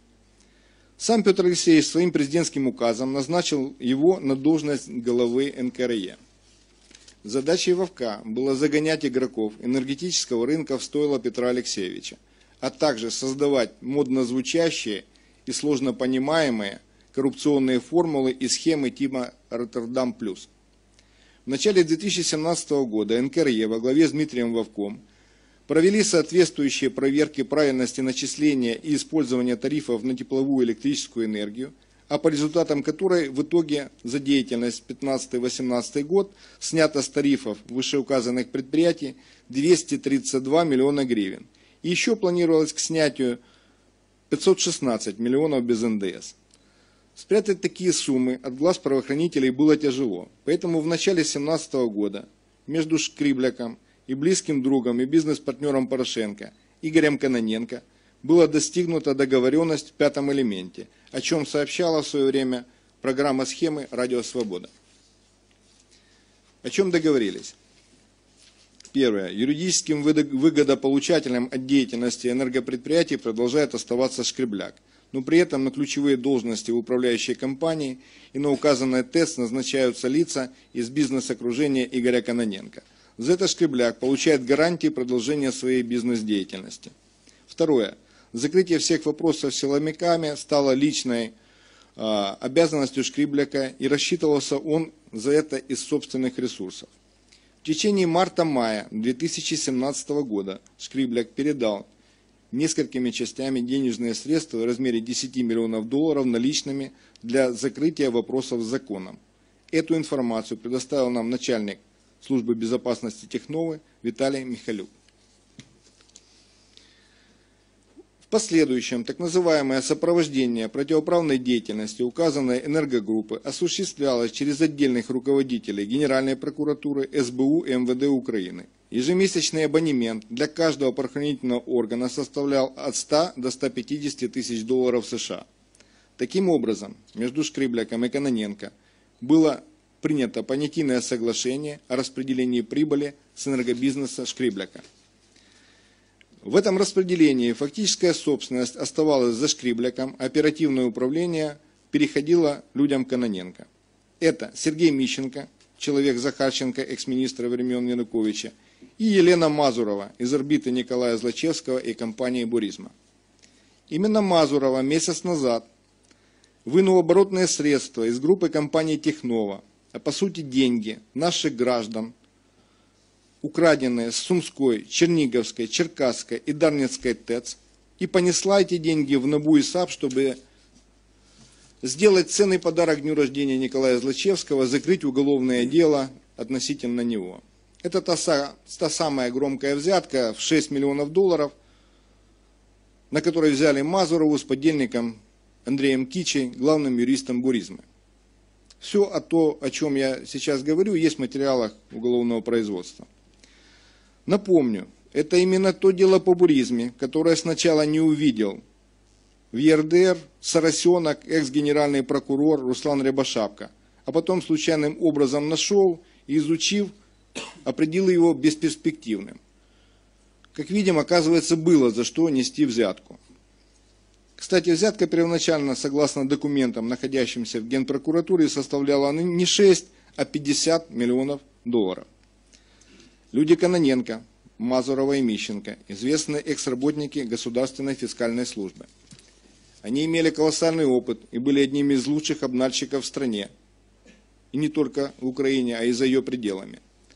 Сам Петр Алексеевич своим президентским указом назначил его на должность главы эн ка эр е. Задачей Вовка было загонять игроков энергетического рынка в стойло Петра Алексеевича, а также создавать модно звучащие и сложно понимаемые коррупционные формулы и схемы типа «Роттердам плюс». В начале две тысячи семнадцатого года эн ка эр е во главе с Дмитрием Вовком провели соответствующие проверки правильности начисления и использования тарифов на тепловую и электрическую энергию, а по результатам которой в итоге за деятельность пятнадцатый-восемнадцатый год снято с тарифов вышеуказанных предприятий двести тридцать два миллиона гривен. И еще планировалось к снятию пятьсот шестнадцать миллионов без эн дэ эс. Спрятать такие суммы от глаз правоохранителей было тяжело, поэтому в начале две тысячи семнадцатого года между Шкребляком и близким другом и бизнес-партнером Порошенко Игорем Кононенко была достигнута договоренность в пятом элементе, о чем сообщала в свое время программа схемы «Радио Свобода». О чем договорились? Первое. Юридическим выгодополучателем от деятельности энергопредприятий продолжает оставаться Шкребляк, но при этом на ключевые должности в управляющей компании и на указанный ТЭЦ назначаются лица из бизнес-окружения Игоря Кононенко. За это Шкребляк получает гарантии продолжения своей бизнес-деятельности. Второе. Закрытие всех вопросов с силовиками стало личной э, обязанностью Шкребляка, и рассчитывался он за это из собственных ресурсов. В течение марта-мая две тысячи семнадцатого года Шкребляк передал несколькими частями денежные средства в размере десяти миллионов долларов наличными для закрытия вопросов с законом. Эту информацию предоставил нам начальник Службы безопасности Техновы Виталий Михалюк. последующем так называемое сопровождение противоправной деятельности указанной энергогруппы осуществлялось через отдельных руководителей Генеральной прокуратуры, эс бэ у и эм вэ дэ Украины. Ежемесячный абонемент для каждого правоохранительного органа составлял от ста до ста пятидесяти тысяч долларов США. Таким образом, между Шкрыбляком и Кононенко было принято понятийное соглашение о распределении прибыли с энергобизнеса Шкрыбляка. В этом распределении фактическая собственность оставалась за Шкрыбляком, а оперативное управление переходило людям Кононенко. Это Сергей Мищенко, человек Захарченко, экс-министра времен Януковича, и Елена Мазурова из орбиты Николая Злачевского и компании «Буризма». Именно Мазурова месяц назад вынул оборотные средства из группы компании «Технова», а по сути деньги наших граждан, украденные с Сумской, Черниговской, Черкасской и Дарницкой ТЭЦ, и понесла эти деньги в НАБУ и САП, чтобы сделать ценный подарок дню рождения Николая Злачевского, закрыть уголовное дело относительно него. Это та, та самая громкая взятка в шесть миллионов долларов, на которой взяли Мазурову с подельником Андреем Кичей, главным юристом «Буризма». Все о том, о чем я сейчас говорю, есть в материалах уголовного производства. Напомню, это именно то дело по «Буризме», которое сначала не увидел в е эр дэ эр Соросенок, экс-генеральный прокурор Руслан Рябошапка, а потом случайным образом нашел и, изучив, определил его бесперспективным. Как видим, оказывается, было за что нести взятку. Кстати, взятка первоначально, согласно документам, находящимся в Генпрокуратуре, составляла не шесть, а пятьдесят миллионов долларов. Люди Кононенко, Мазурова и Мищенко – известные экс-работники Государственной фискальной службы. Они имели колоссальный опыт и были одними из лучших обнальщиков в стране. И не только в Украине, а и за ее пределами.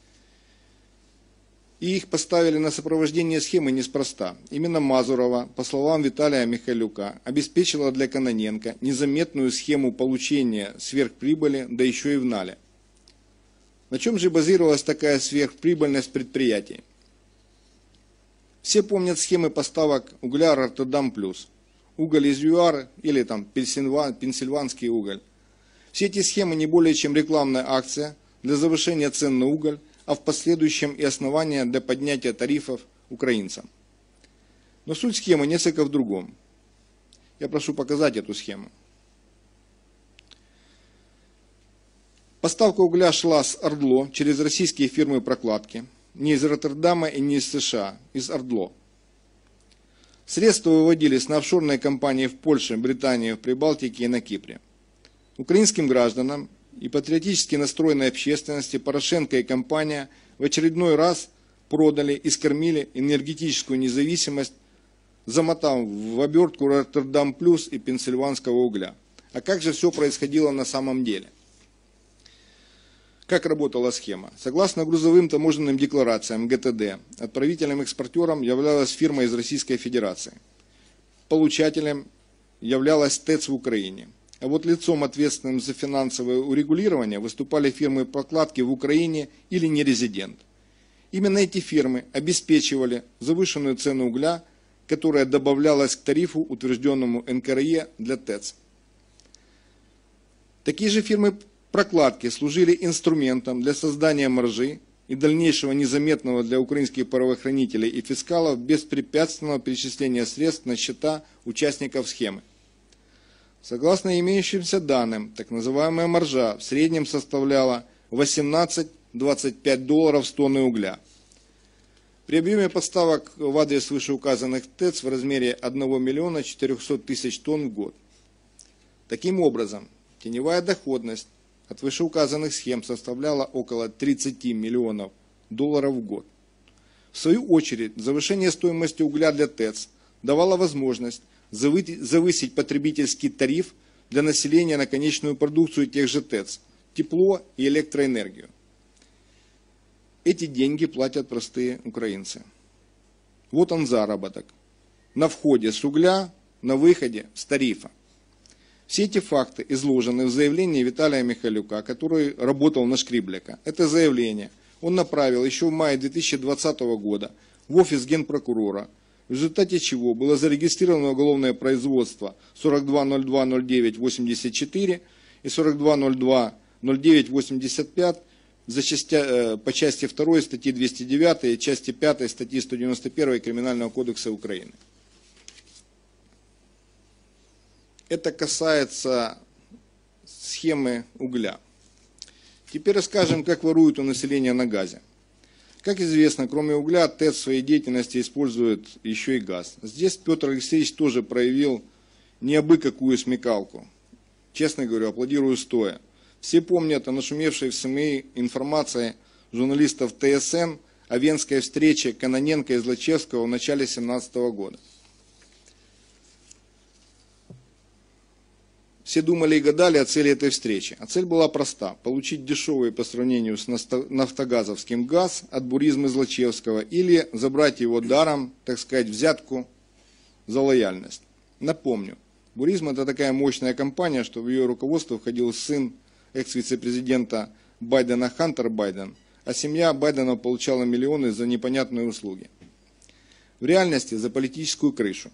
И их поставили на сопровождение схемы неспроста. Именно Мазурова, по словам Виталия Михайлюка, обеспечила для Кононенко незаметную схему получения сверхприбыли, да еще и в нале. На чем же базировалась такая сверхприбыльность предприятий? Все помнят схемы поставок угля Роттердам плюс, уголь из ЮАР или там пенсильванский уголь. Все эти схемы не более чем рекламная акция для завышения цен на уголь, а в последующем и основания для поднятия тарифов украинцам. Но суть схемы несколько в другом. Я прошу показать эту схему. Поставка угля шла с Ордло через российские фирмы прокладки, не из Роттердама и не из США, из Ордло. Средства выводились на офшорные компании в Польше, Британии, в Прибалтике и на Кипре. Украинским гражданам и патриотически настроенной общественности Порошенко и компания в очередной раз продали и скормили энергетическую независимость, замотав в обертку Роттердам плюс и пенсильванского угля. А как же все происходило на самом деле? Как работала схема? Согласно грузовым таможенным декларациям гэ тэ дэ, отправителем-экспортером являлась фирма из Российской Федерации. Получателем являлась ТЭЦ в Украине. А вот лицом, ответственным за финансовое урегулирование, выступали фирмы прокладки в Украине или нерезидент. Именно эти фирмы обеспечивали завышенную цену угля, которая добавлялась к тарифу, утвержденному эн ка эр е для ТЭЦ. Такие же фирмы прокладки служили инструментом для создания маржи и дальнейшего незаметного для украинских правоохранителей и фискалов беспрепятственного перечисления средств на счета участников схемы. Согласно имеющимся данным, так называемая маржа в среднем составляла восемнадцать — двадцать пять долларов с тонны угля. При объеме поставок в адрес вышеуказанных ТЭЦ в размере одного миллиона четырехсот тысяч тонн в год. Таким образом, теневая доходность от вышеуказанных схем составляла около тридцати миллионов долларов в год. В свою очередь, завышение стоимости угля для ТЭЦ давало возможность завысить потребительский тариф для населения на конечную продукцию тех же ТЭЦ, тепло и электроэнергию. Эти деньги платят простые украинцы. Вот он заработок. На входе с угля, на выходе с тарифа. Все эти факты изложены в заявлении Виталия Михайлюка, который работал на Шкрыбляка. Это заявление он направил еще в мае две тысячи двадцатого года в офис генпрокурора, в результате чего было зарегистрировано уголовное производство сорок два ноль два ноль девять восемьдесят четыре и сорок два ноль два ноль девять восемьдесят пять за части, по части второй статьи двести девять и части пятой статьи сто девяносто один Криминального кодекса Украины. Это касается схемы угля. Теперь расскажем, как воруют у населения на газе. Как известно, кроме угля, ТЭЦ в своей деятельности использует еще и газ. Здесь Петр Алексеевич тоже проявил не абы какую смекалку. Честно говорю, аплодирую стоя. Все помнят о нашумевшей в СМИ информации журналистов ТСН о венской встрече Кононенко и Злачевского в начале две тысячи семнадцатого года. Все думали и гадали о цели этой встречи. А цель была проста – получить дешевый по сравнению с нафтогазовским газ от Буризма Злачевского или забрать его даром, так сказать, взятку за лояльность. Напомню, Буризм – это такая мощная компания, что в ее руководство входил сын экс-вице-президента Байдена Хантер Байден, а семья Байдена получала миллионы за непонятные услуги. В реальности за политическую крышу.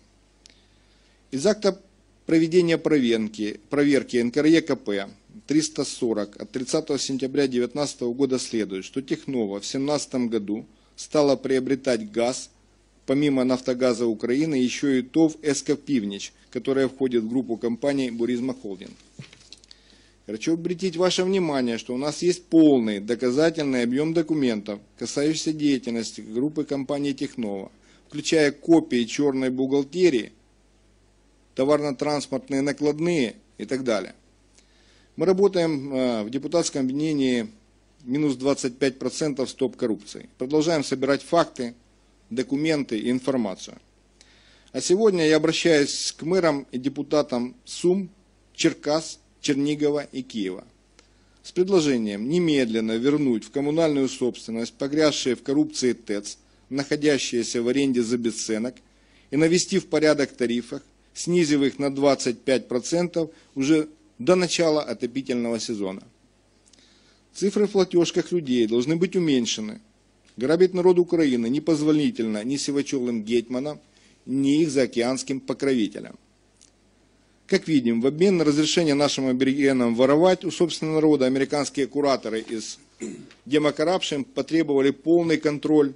Из акта проведения проверки, проверки эн ка эр е ка пэ триста сорок от тридцатого сентября две тысячи девятнадцатого года следует, что Технова в две тысячи семнадцатом году стала приобретать газ, помимо Нафтогаза Украины, еще и ТОВ СК Пивнич, которая входит в группу компаний Буризма Холдинг. Хочу обратить ваше внимание, что у нас есть полный доказательный объем документов, касающихся деятельности группы компании Технова, включая копии черной бухгалтерии, товарно-транспортные накладные и так далее. Мы работаем в депутатском объединении минус двадцать пять процентов стоп коррупции. Продолжаем собирать факты, документы и информацию. А сегодня я обращаюсь к мэрам и депутатам Сум, Черкас, Чернигова и Киева с предложением немедленно вернуть в коммунальную собственность погрязшие в коррупции ТЭЦ, находящиеся в аренде за бесценок, и навести в порядок тарифах, снизив их на двадцать пять процентов уже до начала отопительного сезона. Цифры в платежках людей должны быть уменьшены. Грабить народ Украины непозволительно ни сивачевым гетьманам, ни их заокеанским покровителям. Как видим, в обмен на разрешение нашим аборигенам воровать у собственного народа американские кураторы из Демокоррапшн потребовали полный контроль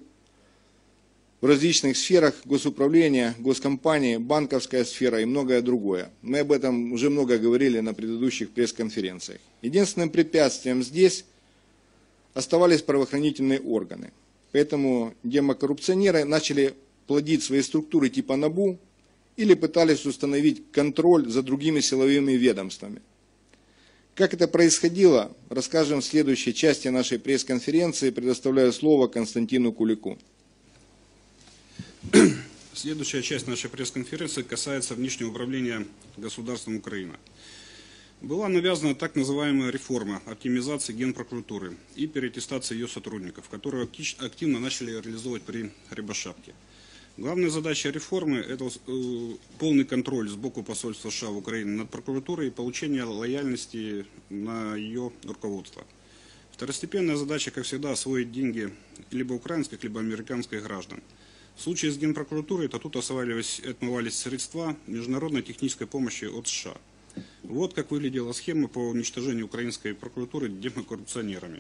в различных сферах госуправления, госкомпании, банковская сфера и многое другое. Мы об этом уже много говорили на предыдущих пресс-конференциях. Единственным препятствием здесь оставались правоохранительные органы. Поэтому демокоррупционеры начали плодить свои структуры типа НАБУ или пытались установить контроль за другими силовыми ведомствами. Как это происходило, расскажем в следующей части нашей пресс-конференции. Предоставляю слово Константину Кулику. Следующая часть нашей пресс-конференции касается внешнего управления государством Украины. Была навязана так называемая реформа оптимизации Генпрокуратуры и переаттестации ее сотрудников, которую активно начали реализовывать при Рябошапке. Главная задача реформы – это полный контроль с боку посольства США в Украине над прокуратурой и получение лояльности на ее руководство. Второстепенная задача, как всегда, освоить деньги либо украинских, либо американских граждан. В случае с Генпрокуратурой, то тут осваивались, отмывались средства международной технической помощи от США. Вот как выглядела схема по уничтожению украинской прокуратуры демокоррупционерами.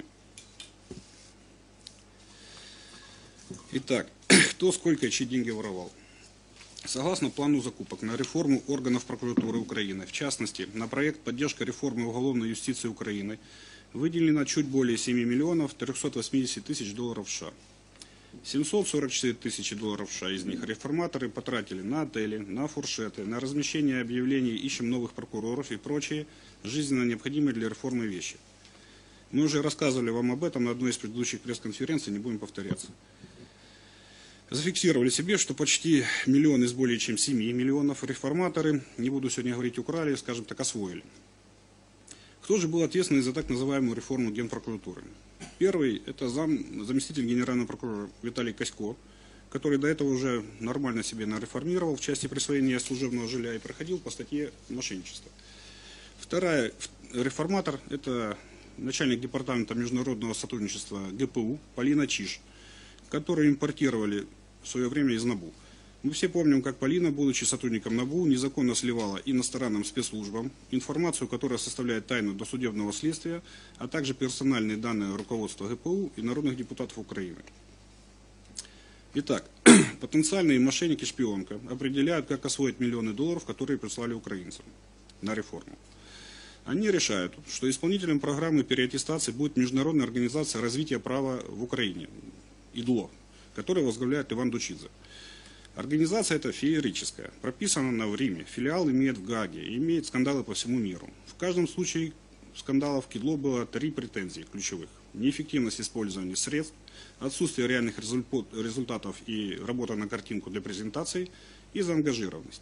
Итак, кто, сколько и чьи деньги воровал? Согласно плану закупок на реформу органов прокуратуры Украины, в частности, на проект поддержка реформы уголовной юстиции Украины, выделено чуть более семи миллионов трёхсот восьмидесяти тысяч долларов США. семьсот сорок четыре тысячи долларов США из них реформаторы потратили на отели, на фуршеты, на размещение объявлений «Ищем новых прокуроров» и прочие жизненно необходимые для реформы вещи. Мы уже рассказывали вам об этом на одной из предыдущих пресс-конференций, не будем повторяться. Зафиксировали себе, что почти миллион из более чем семи миллионов реформаторы, не буду сегодня говорить украли, скажем так, освоили. Кто же был ответственный за так называемую реформу Генпрокуратуры? Первый – это зам, заместитель генерального прокурора Виталий Косько, который до этого уже нормально себе нареформировал в части присвоения служебного жилья и проходил по статье мошенничества. Вторая реформатор – это начальник департамента международного сотрудничества гэ пэ у Полина Чиж, которую импортировали в свое время из НАБУ. Мы все помним, как Полина, будучи сотрудником НАБУ, незаконно сливала иностранным спецслужбам информацию, которая составляет тайну досудебного следствия, а также персональные данные руководства ГПУ и народных депутатов Украины. Итак, потенциальные мошенники-шпионка определяют, как освоить миллионы долларов, которые прислали украинцам на реформу. Они решают, что исполнителем программы переаттестации будет Международная организация развития права в Украине, ИДЛО, которую возглавляет Иван Дучидзе. Организация эта феерическая, прописана она в Риме, филиал имеет в Гааге и имеет скандалы по всему миру. В каждом случае скандалов к ИДЛО было три претензии ключевых. Неэффективность использования средств, отсутствие реальных результатов и работа на картинку для презентации и заангажированность.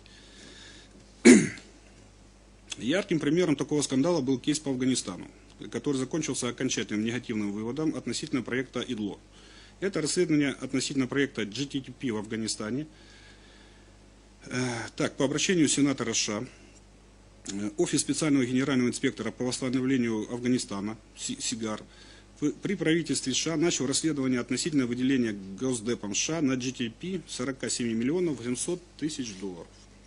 Ярким примером такого скандала был кейс по Афганистану, который закончился окончательным негативным выводом относительно проекта ИДЛО. Это расследование относительно проекта джи ти ти пи в Афганистане. Так, по обращению сенатора США, Офис специального генерального инспектора по восстановлению Афганистана, СИГАР, при правительстве США начал расследование относительно выделения Госдепом США на джи ти ти пи сорок семь миллионов восемьсот тысяч долларов.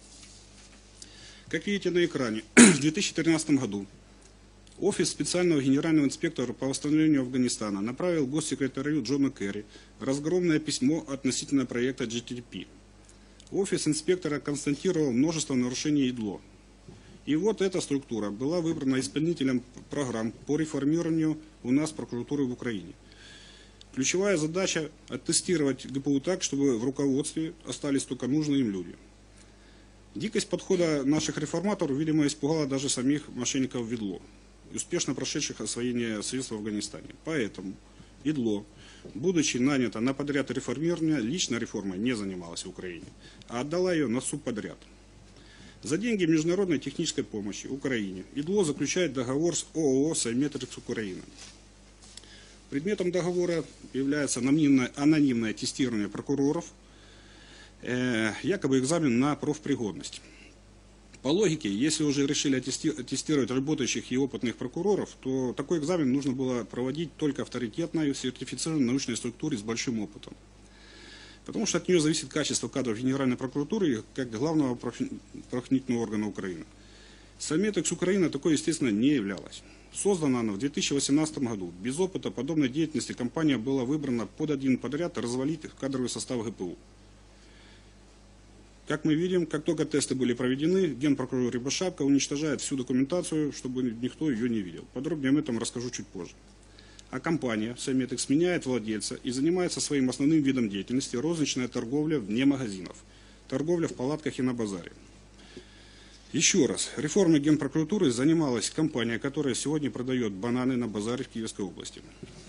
Как видите на экране, в две тысячи тринадцатом году Офис специального генерального инспектора по восстановлению Афганистана направил госсекретарю Джону Керри разгромное письмо относительно проекта джи ти ти пи. Офис инспектора констатировал множество нарушений ИДЛО. И вот эта структура была выбрана исполнителем программ по реформированию у нас прокуратуры в Украине. Ключевая задача – оттестировать ГПУ так, чтобы в руководстве остались только нужные им люди. Дикость подхода наших реформаторов, видимо, испугала даже самих мошенников в ИДЛО, успешно прошедших освоение средств в Афганистане. Поэтому ИДЛО, будучи нанято на подряд реформирования, лично реформой не занималась в Украине, а отдала ее на субподряд. За деньги международной технической помощи Украине ИДЛО заключает договор с ООО «Сайметрикс Украина». Предметом договора является анонимное, анонимное тестирование прокуроров, э, якобы экзамен на профпригодность. По логике, если уже решили тестировать работающих и опытных прокуроров, то такой экзамен нужно было проводить только авторитетной, сертифицированной научной структуре с большим опытом. Потому что от нее зависит качество кадров Генеральной прокуратуры как главного правоохранительного органа Украины. Сайметрикс Украина такой, естественно, не являлась. Создана она в две тысячи восемнадцатом году. Без опыта подобной деятельности компания была выбрана под один подряд развалить кадровый состав ГПУ. Как мы видим, как только тесты были проведены, генпрокурор Рябошапка уничтожает всю документацию, чтобы никто ее не видел. Подробнее об этом расскажу чуть позже. А компания Сайметрикс меняет владельца и занимается своим основным видом деятельности – розничная торговля вне магазинов, торговля в палатках и на базаре. Еще раз, реформой генпрокуратуры занималась компания, которая сегодня продает бананы на базаре в Киевской области.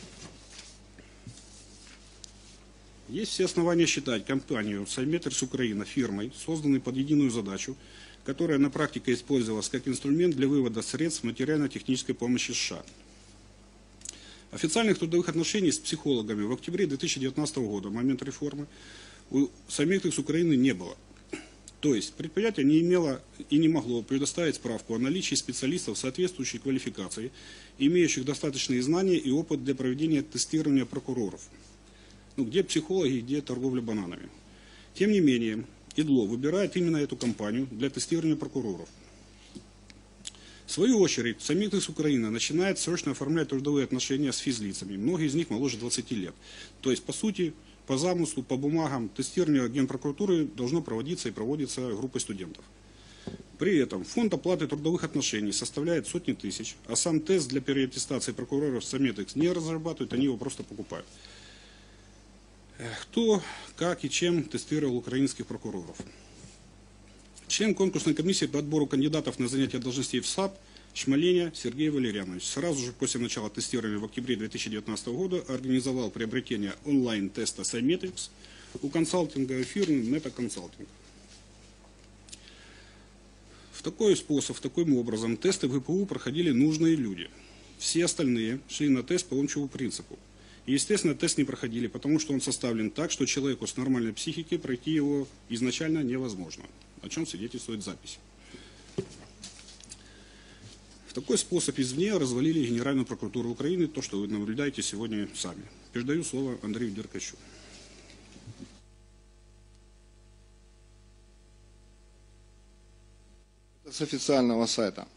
Есть все основания считать компанию Сайметрикс Украина фирмой, созданной под единую задачу, которая на практике использовалась как инструмент для вывода средств материально-технической помощи США. Официальных трудовых отношений с психологами в октябре две тысячи девятнадцатого года, в момент реформы, у Сайметрикс Украины не было. То есть предприятие не имело и не могло предоставить справку о наличии специалистов соответствующей квалификации, имеющих достаточные знания и опыт для проведения тестирования прокуроров. Ну, где психологи, где торговля бананами. Тем не менее, ИДЛО выбирает именно эту компанию для тестирования прокуроров. В свою очередь, Сайметрикс Украина начинает срочно оформлять трудовые отношения с физлицами. Многие из них моложе двадцати лет. То есть, по сути, по замыслу, по бумагам, тестирование Генпрокуратуры должно проводиться и проводится группой студентов. При этом фонд оплаты трудовых отношений составляет сотни тысяч, а сам тест для переаттестации прокуроров Сайметрикс не разрабатывают, они его просто покупают. Кто, как и чем тестировал украинских прокуроров? Член конкурсной комиссии по отбору кандидатов на занятие должностей в САП Шмаленя Сергей Валерьянович сразу же после начала тестирования в октябре две тысячи девятнадцатого года организовал приобретение онлайн-теста Сайметрикс у консалтинговой фирмы Meta Consulting. В такой способ, в таким образом тесты в ГПУ проходили нужные люди. Все остальные шли на тест по Ломчеву принципу. И, естественно, тест не проходили, потому что он составлен так, что человеку с нормальной психикой пройти его изначально невозможно, о чем свидетельствует запись. В такой способ извне развалили Генеральную прокуратуру Украины, то, что вы наблюдаете сегодня сами. Передаю слово Андрею Деркачу. С официального сайта.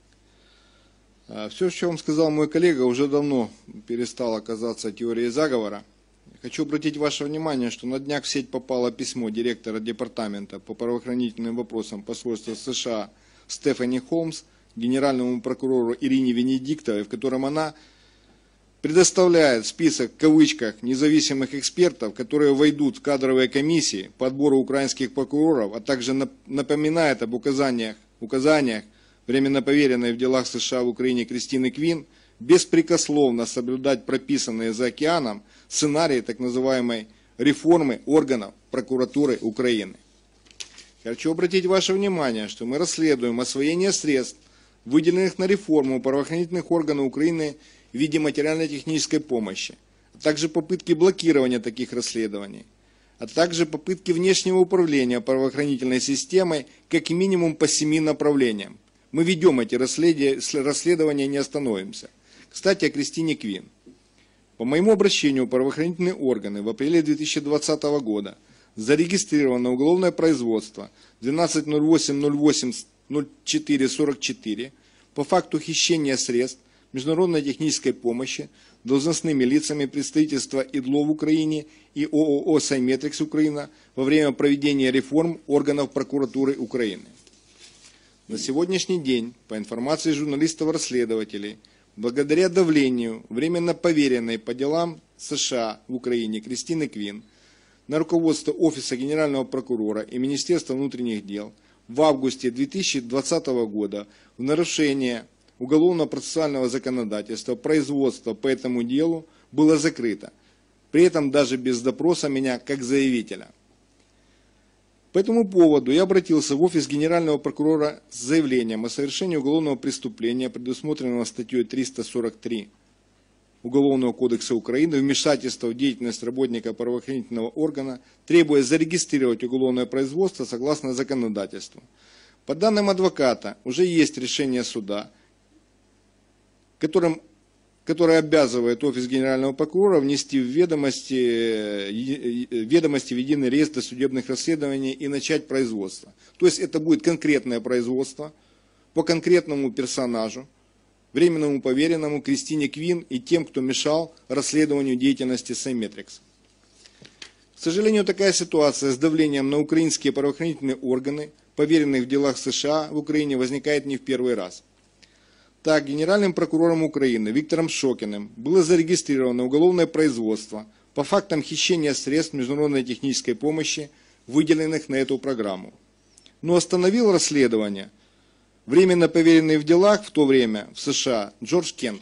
Все, что вам сказал мой коллега, уже давно перестало казаться теорией заговора. Хочу обратить ваше внимание, что на днях в сеть попало письмо директора департамента по правоохранительным вопросам посольства США Стефани Холмс генеральному прокурору Ирине Венедиктовой, в котором она предоставляет список, в кавычках, независимых экспертов, которые войдут в кадровые комиссии по отбору украинских прокуроров, а также напоминает об указаниях, указаниях временно поверенной в делах США в Украине Кристины Квин беспрекословно соблюдать прописанные за океаном сценарии так называемой реформы органов прокуратуры Украины. Хочу обратить ваше внимание, что мы расследуем освоение средств, выделенных на реформу правоохранительных органов Украины в виде материально-технической помощи, а также попытки блокирования таких расследований, а также попытки внешнего управления правоохранительной системой как минимум по семи направлениям. Мы ведем эти расследования и не остановимся. Кстати, о Кристине Квин. По моему обращению в правоохранительные органы в апреле две тысячи двадцатого года зарегистрировано уголовное производство двенадцать ноль восемь ноль восемь ноль четыре сорок четыре по факту хищения средств международной технической помощи должностными лицами представительства ИДЛО в Украине и ООО «Сайметрикс Украина» во время проведения реформ органов прокуратуры Украины. На сегодняшний день, по информации журналистов-расследователей, благодаря давлению временно поверенной по делам США в Украине Кристины Квин на руководство Офиса Генерального прокурора и Министерства внутренних дел в августе две тысячи двадцатого года в нарушение уголовно-процессуального законодательства производство по этому делу было закрыто, при этом даже без допроса меня как заявителя. По этому поводу я обратился в офис генерального прокурора с заявлением о совершении уголовного преступления, предусмотренного статьей триста сорок три Уголовного кодекса Украины, вмешательство в деятельность работника правоохранительного органа, требуя зарегистрировать уголовное производство согласно законодательству. По данным адвоката, уже есть решение суда, которым, которое обязывает офис генерального прокурора внести в ведомости, ведомости в единый реестр судебных расследований и начать производство. То есть это будет конкретное производство по конкретному персонажу, временному поверенному Кристине Квин и тем, кто мешал расследованию деятельности Сайметрикс. К сожалению, такая ситуация с давлением на украинские правоохранительные органы, поверенных в делах США в Украине, возникает не в первый раз. Так, генеральным прокурором Украины Виктором Шокиным было зарегистрировано уголовное производство по фактам хищения средств международной технической помощи, выделенных на эту программу. Но остановил расследование временно поверенный в делах в то время в США Джордж Кент.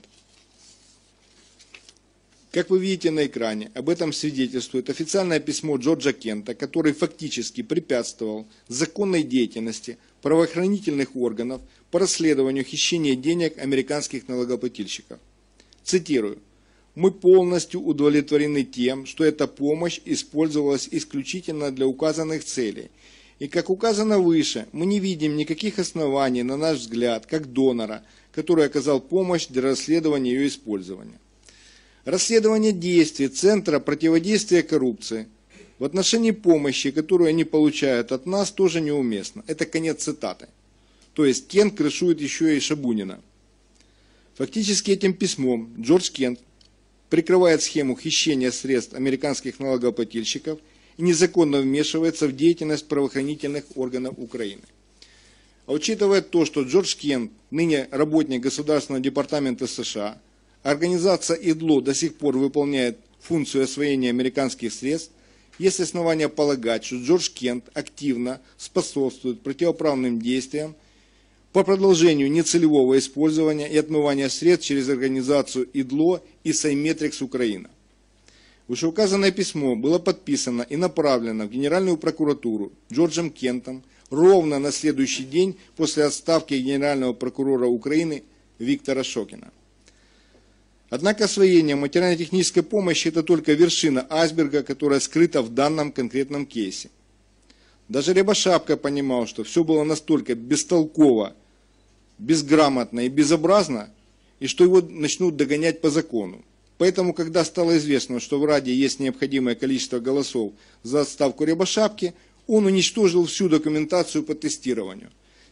Как вы видите на экране, об этом свидетельствует официальное письмо Джорджа Кента, который фактически препятствовал законной деятельности правоохранительных органов по расследованию хищения денег американских налогоплательщиков. Цитирую. «Мы полностью удовлетворены тем, что эта помощь использовалась исключительно для указанных целей. И, как указано выше, мы не видим никаких оснований, на наш взгляд, как донора, который оказал помощь для расследования ее использования. Расследование действий Центра противодействия коррупции в отношении помощи, которую они получают от нас, тоже неуместно». Это конец цитаты. То есть Кент крышует еще и Шабунина. Фактически этим письмом Джордж Кент прикрывает схему хищения средств американских налогоплательщиков и незаконно вмешивается в деятельность правоохранительных органов Украины. А учитывая то, что Джордж Кент ныне работник Государственного департамента США, организация ИДЛО до сих пор выполняет функцию освоения американских средств, есть основания полагать, что Джордж Кент активно способствует противоправным действиям по продолжению нецелевого использования и отмывания средств через организацию ИДЛО и Сайметрикс Украина. Вышеуказанное письмо было подписано и направлено в Генеральную прокуратуру Джорджем Кентом ровно на следующий день после отставки генерального прокурора Украины Виктора Шокина. Однако освоение материально-технической помощи – это только вершина айсберга, которая скрыта в данном конкретном кейсе. Даже Рябошапка понимал, что все было настолько бестолково, безграмотно и безобразно, и что его начнут догонять по закону. Поэтому, когда стало известно, что в Раде есть необходимое количество голосов за отставку Рябошапки, он уничтожил всю документацию по тестированию.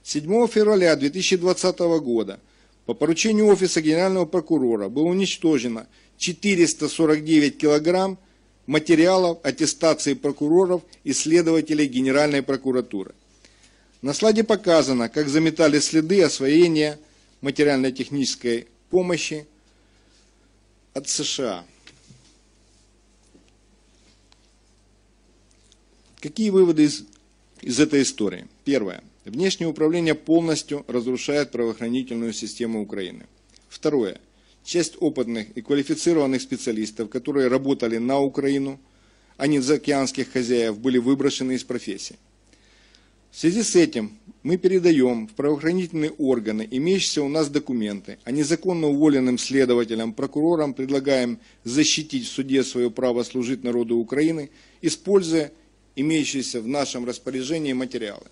седьмого февраля две тысячи двадцатого года по поручению Офиса Генерального прокурора было уничтожено четыреста сорок девять килограмм материалов аттестации прокуроров и следователей Генеральной прокуратуры. На слайде показано, как заметали следы освоения материально-технической помощи от США. Какие выводы из, из этой истории? Первое. Внешнее управление полностью разрушает правоохранительную систему Украины. Второе. Часть опытных и квалифицированных специалистов, которые работали на Украину, а не заокеанских хозяев, были выброшены из профессии. В связи с этим мы передаем в правоохранительные органы имеющиеся у нас документы, а незаконно уволенным следователям, прокурорам предлагаем защитить в суде свое право служить народу Украины, используя имеющиеся в нашем распоряжении материалы.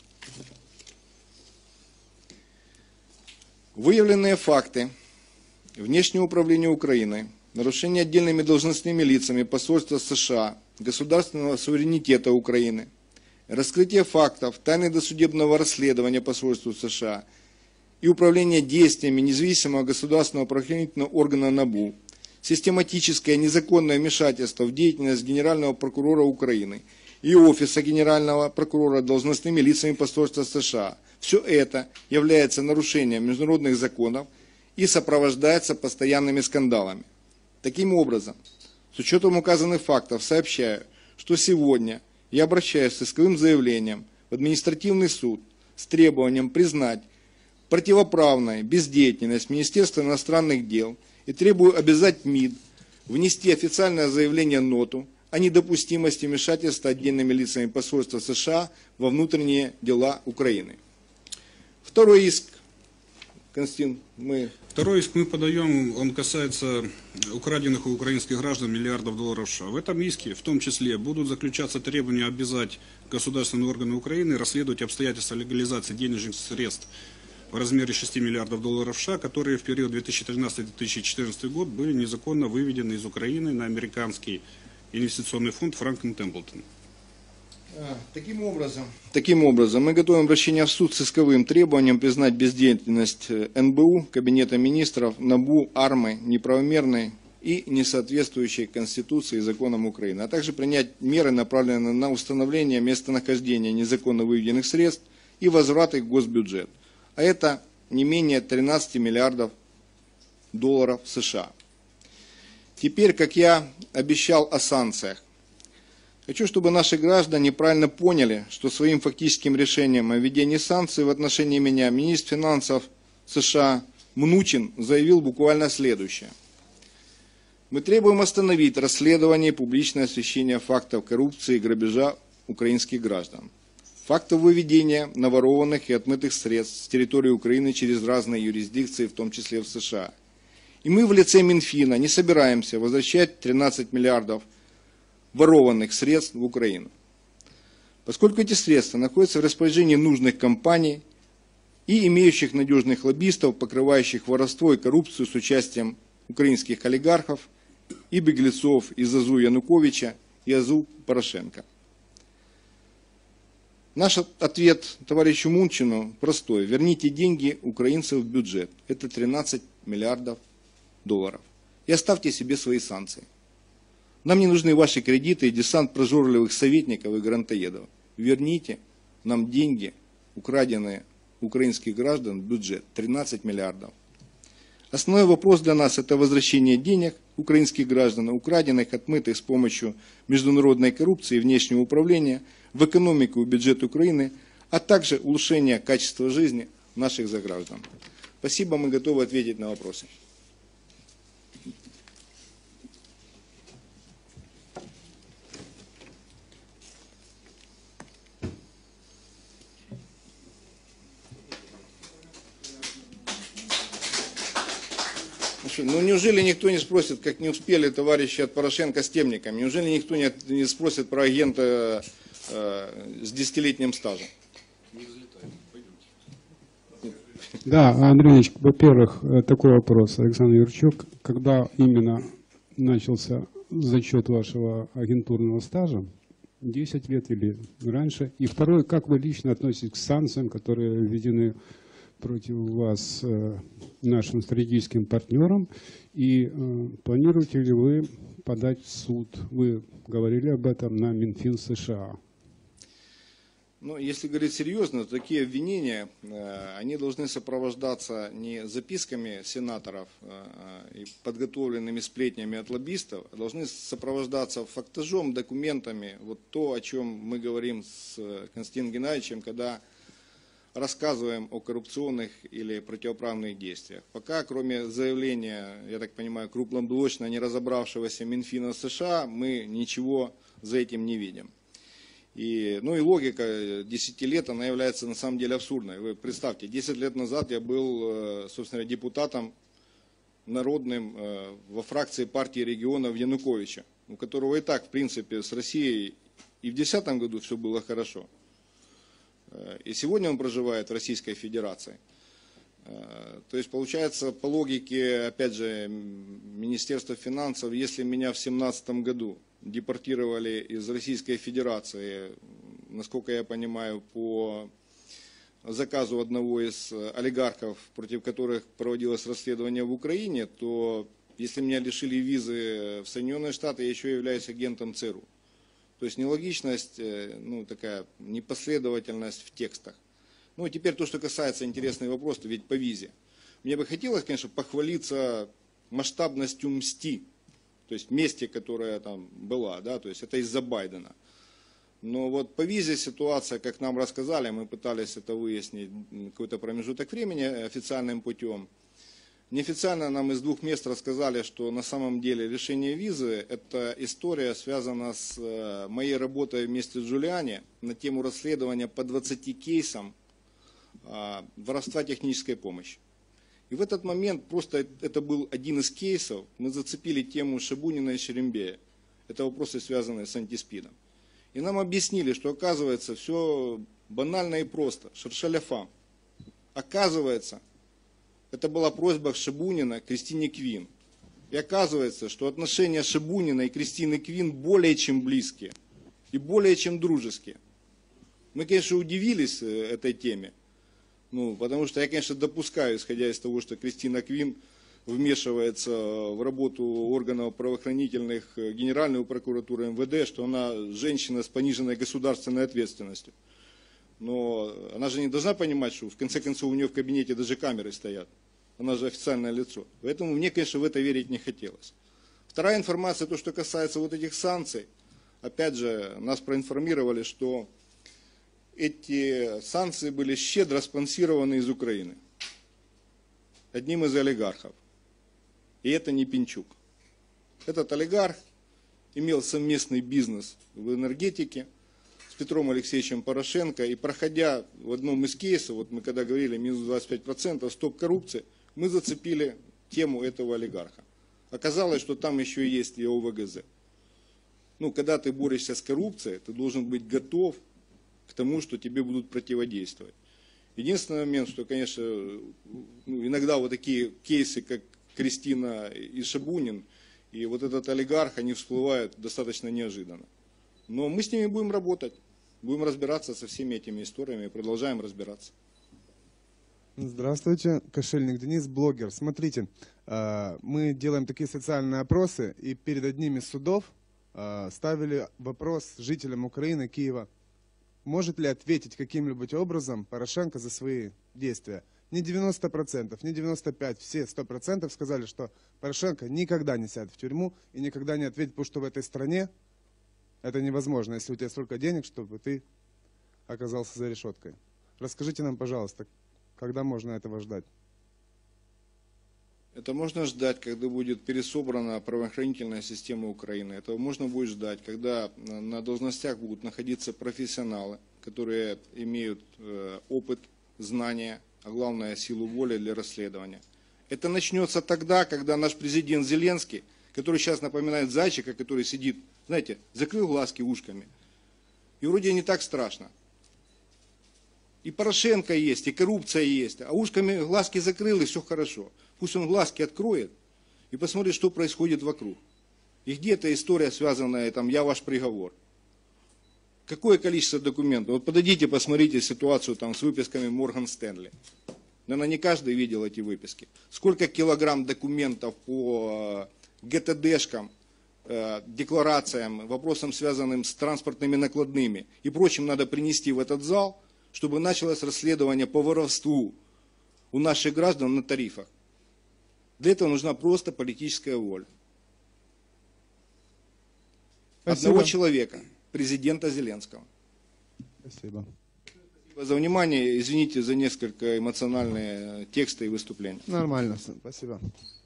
Выявленные факты внешнего управления Украиной, нарушение отдельными должностными лицами посольства США, государственного суверенитета Украины, раскрытие фактов тайны досудебного расследования посольства США и управление действиями независимого государственного правоохранительного органа НАБУ, систематическое незаконное вмешательство в деятельность Генерального прокурора Украины и Офиса Генерального прокурора должностными лицами посольства США. Все это является нарушением международных законов и сопровождается постоянными скандалами. Таким образом, с учетом указанных фактов, сообщаю, что сегодня я обращаюсь с исковым заявлением в административный суд с требованием признать противоправной бездеятельность Министерства иностранных дел и требую обязать МИД внести официальное заявление НОТу о недопустимости вмешательства отдельными лицами посольства США во внутренние дела Украины. Второй иск, Константин, мы... Второй иск мы подаем, он касается украденных у украинских граждан миллиардов долларов США. В этом иске, в том числе, будут заключаться требования обязать государственные органы Украины расследовать обстоятельства легализации денежных средств в размере шести миллиардов долларов США, которые в период две тысячи тринадцатый — две тысячи четырнадцатый год были незаконно выведены из Украины на американский инвестиционный фонд Франклин Темплтон. Таким образом, Таким образом, мы готовим обращение в суд с исковым требованием признать бездеятельность эн бэ у, Кабинета министров, НАБУ, АРМы неправомерной и несоответствующей Конституции и законам Украины, а также принять меры, направленные на установление местонахождения незаконно выведенных средств и возврат их в госбюджет. А это не менее тринадцати миллиардов долларов США. Теперь, как я обещал о санкциях, хочу, чтобы наши граждане правильно поняли, что своим фактическим решением о введении санкций в отношении меня министр финансов США Мнучин заявил буквально следующее. Мы требуем остановить расследование и публичное освещение фактов коррупции и грабежа украинских граждан, фактов выведения наворованных и отмытых средств с территории Украины через разные юрисдикции, в том числе в США. И мы в лице Минфина не собираемся возвращать тринадцать миллиардов ворованных средств в Украину. Поскольку эти средства находятся в распоряжении нужных компаний и имеющих надежных лоббистов, покрывающих воровство и коррупцию с участием украинских олигархов и беглецов из АЗУ Януковича и АЗУ Порошенко. Наш ответ товарищу Мунчину простой. Верните деньги украинцев в бюджет. Это тринадцать миллиардов долларов. И оставьте себе свои санкции. Нам не нужны ваши кредиты и десант прожорливых советников и грантоедов. Верните нам деньги, украденные украинских граждан, в бюджет. тринадцать миллиардов. Основной вопрос для нас – это возвращение денег украинских граждан, украденных, отмытых с помощью международной коррупции и внешнего управления, в экономику и бюджет Украины, а также улучшение качества жизни наших сограждан. Спасибо, мы готовы ответить на вопросы. Ну неужели никто не спросит, как не успели товарищи от Порошенко с темниками? Неужели никто не, не спросит про агента э, с десятилетним стажем? Да, Андрей Ильич, во-первых, такой вопрос, Александр Юрчук. Когда именно начался зачет вашего агентурного стажа? десять лет или раньше? И второе, как вы лично относитесь к санкциям, которые введены против вас э, нашим стратегическим партнерам? И э, планируете ли вы подать в суд? Вы говорили об этом на Минфин США. Ну, если говорить серьезно, то такие обвинения, э, они должны сопровождаться не записками сенаторов э, и подготовленными сплетнями от лоббистов, а должны сопровождаться фактажом, документами. Вот то, о чем мы говорим с Константином Геннадьевичем, когда рассказываем о коррупционных или противоправных действиях. Пока, кроме заявления, я так понимаю, круглоблочно не разобравшегося Минфина США, мы ничего за этим не видим. И, ну и логика десяти лет, она является на самом деле абсурдной. Вы представьте, десять лет назад я был, собственно, депутатом народным во фракции партии регионов Януковича, у которого и так, в принципе, с Россией и в две тысячи десятом году все было хорошо. И сегодня он проживает в Российской Федерации. То есть, получается, по логике, опять же, Министерства финансов, если меня в две тысячи семнадцатом году депортировали из Российской Федерации, насколько я понимаю, по заказу одного из олигархов, против которых проводилось расследование в Украине, то если меня лишили визы в Соединенные Штаты, я еще являюсь агентом ЦРУ. То есть нелогичность, ну, такая непоследовательность в текстах. Ну и теперь то, что касается, интересный вопрос, ведь по визе. Мне бы хотелось, конечно, похвалиться масштабностью мсти, то есть мести, которая там была, да, то есть это из-за Байдена. Но вот по визе ситуация, как нам рассказали, мы пытались это выяснить какой-то промежуток времени официальным путем. Неофициально нам из двух мест рассказали, что на самом деле решение визы – это история, связана с моей работой вместе с Джулиани на тему расследования по двадцати кейсам воровства технической помощи. И в этот момент просто это был один из кейсов, мы зацепили тему Шабунина и Шерембея. Это вопросы, связанные с антиспидом. И нам объяснили, что оказывается все банально и просто, шершаляфам. Оказывается, это была просьба Шабунина к Кристине Квин. И оказывается, что отношения Шабунина и Кристины Квин более чем близкие и более чем дружеские. Мы, конечно, удивились этой теме. Ну, потому что я, конечно, допускаю, исходя из того, что Кристина Квин вмешивается в работу органов правоохранительных, Генеральной прокуратуры, эм вэ дэ, что она женщина с пониженной государственной ответственностью. Но она же не должна понимать, что в конце концов у нее в кабинете даже камеры стоят. Она же официальное лицо. Поэтому мне, конечно, в это верить не хотелось. Вторая информация, то, что касается вот этих санкций. Опять же, нас проинформировали, что эти санкции были щедро спонсированы из Украины. Одним из олигархов. И это не Пинчук. Этот олигарх имел совместный бизнес в энергетике с Петром Алексеевичем Порошенко. И проходя в одном из кейсов, вот мы когда говорили минус двадцать пять процентов, стоп коррупции, мы зацепили тему этого олигарха. Оказалось, что там еще и есть и о вэ гэ зэ. Ну, когда ты борешься с коррупцией, ты должен быть готов к тому, что тебе будут противодействовать. Единственный момент, что, конечно, ну, иногда вот такие кейсы, как Кристина и Шабунин, и вот этот олигарх, они всплывают достаточно неожиданно. Но мы с ними будем работать, будем разбираться со всеми этими историями и продолжаем разбираться. Здравствуйте, Кошельник Денис, блогер. Смотрите, мы делаем такие социальные опросы, и перед одним из судов ставили вопрос жителям Украины, Киева, может ли ответить каким-либо образом Порошенко за свои действия. Не девяносто процентов, не девяносто пять процентов, все сто процентов сказали, что Порошенко никогда не сядет в тюрьму и никогда не ответит, потому что в этой стране это невозможно, если у тебя столько денег, чтобы ты оказался за решеткой. Расскажите нам, пожалуйста, когда можно этого ждать? Это можно ждать, когда будет пересобрана правоохранительная система Украины. Этого можно будет ждать, когда на должностях будут находиться профессионалы, которые имеют опыт, знания, а главное силу воли для расследования. Это начнется тогда, когда наш президент Зеленский, который сейчас напоминает зайчика, который сидит, знаете, закрыл глазки ушками. И вроде не так страшно. И Порошенко есть, и коррупция есть. А ушками глазки закрыл, и все хорошо. Пусть он глазки откроет и посмотрит, что происходит вокруг. И где эта история, связанная, там, я ваш приговор. Какое количество документов? Вот подойдите, посмотрите ситуацию там с выписками Морган Стэнли. Наверное, не каждый видел эти выписки. Сколько килограмм документов по ГТДшкам, декларациям, вопросам, связанным с транспортными накладными и прочим, надо принести в этот зал, чтобы началось расследование по воровству у наших граждан на тарифах. Для этого нужна просто политическая воля. Спасибо. Одного человека, президента Зеленского. Спасибо. Спасибо за внимание. Извините за несколько эмоциональные тексты и выступления. Нормально, спасибо.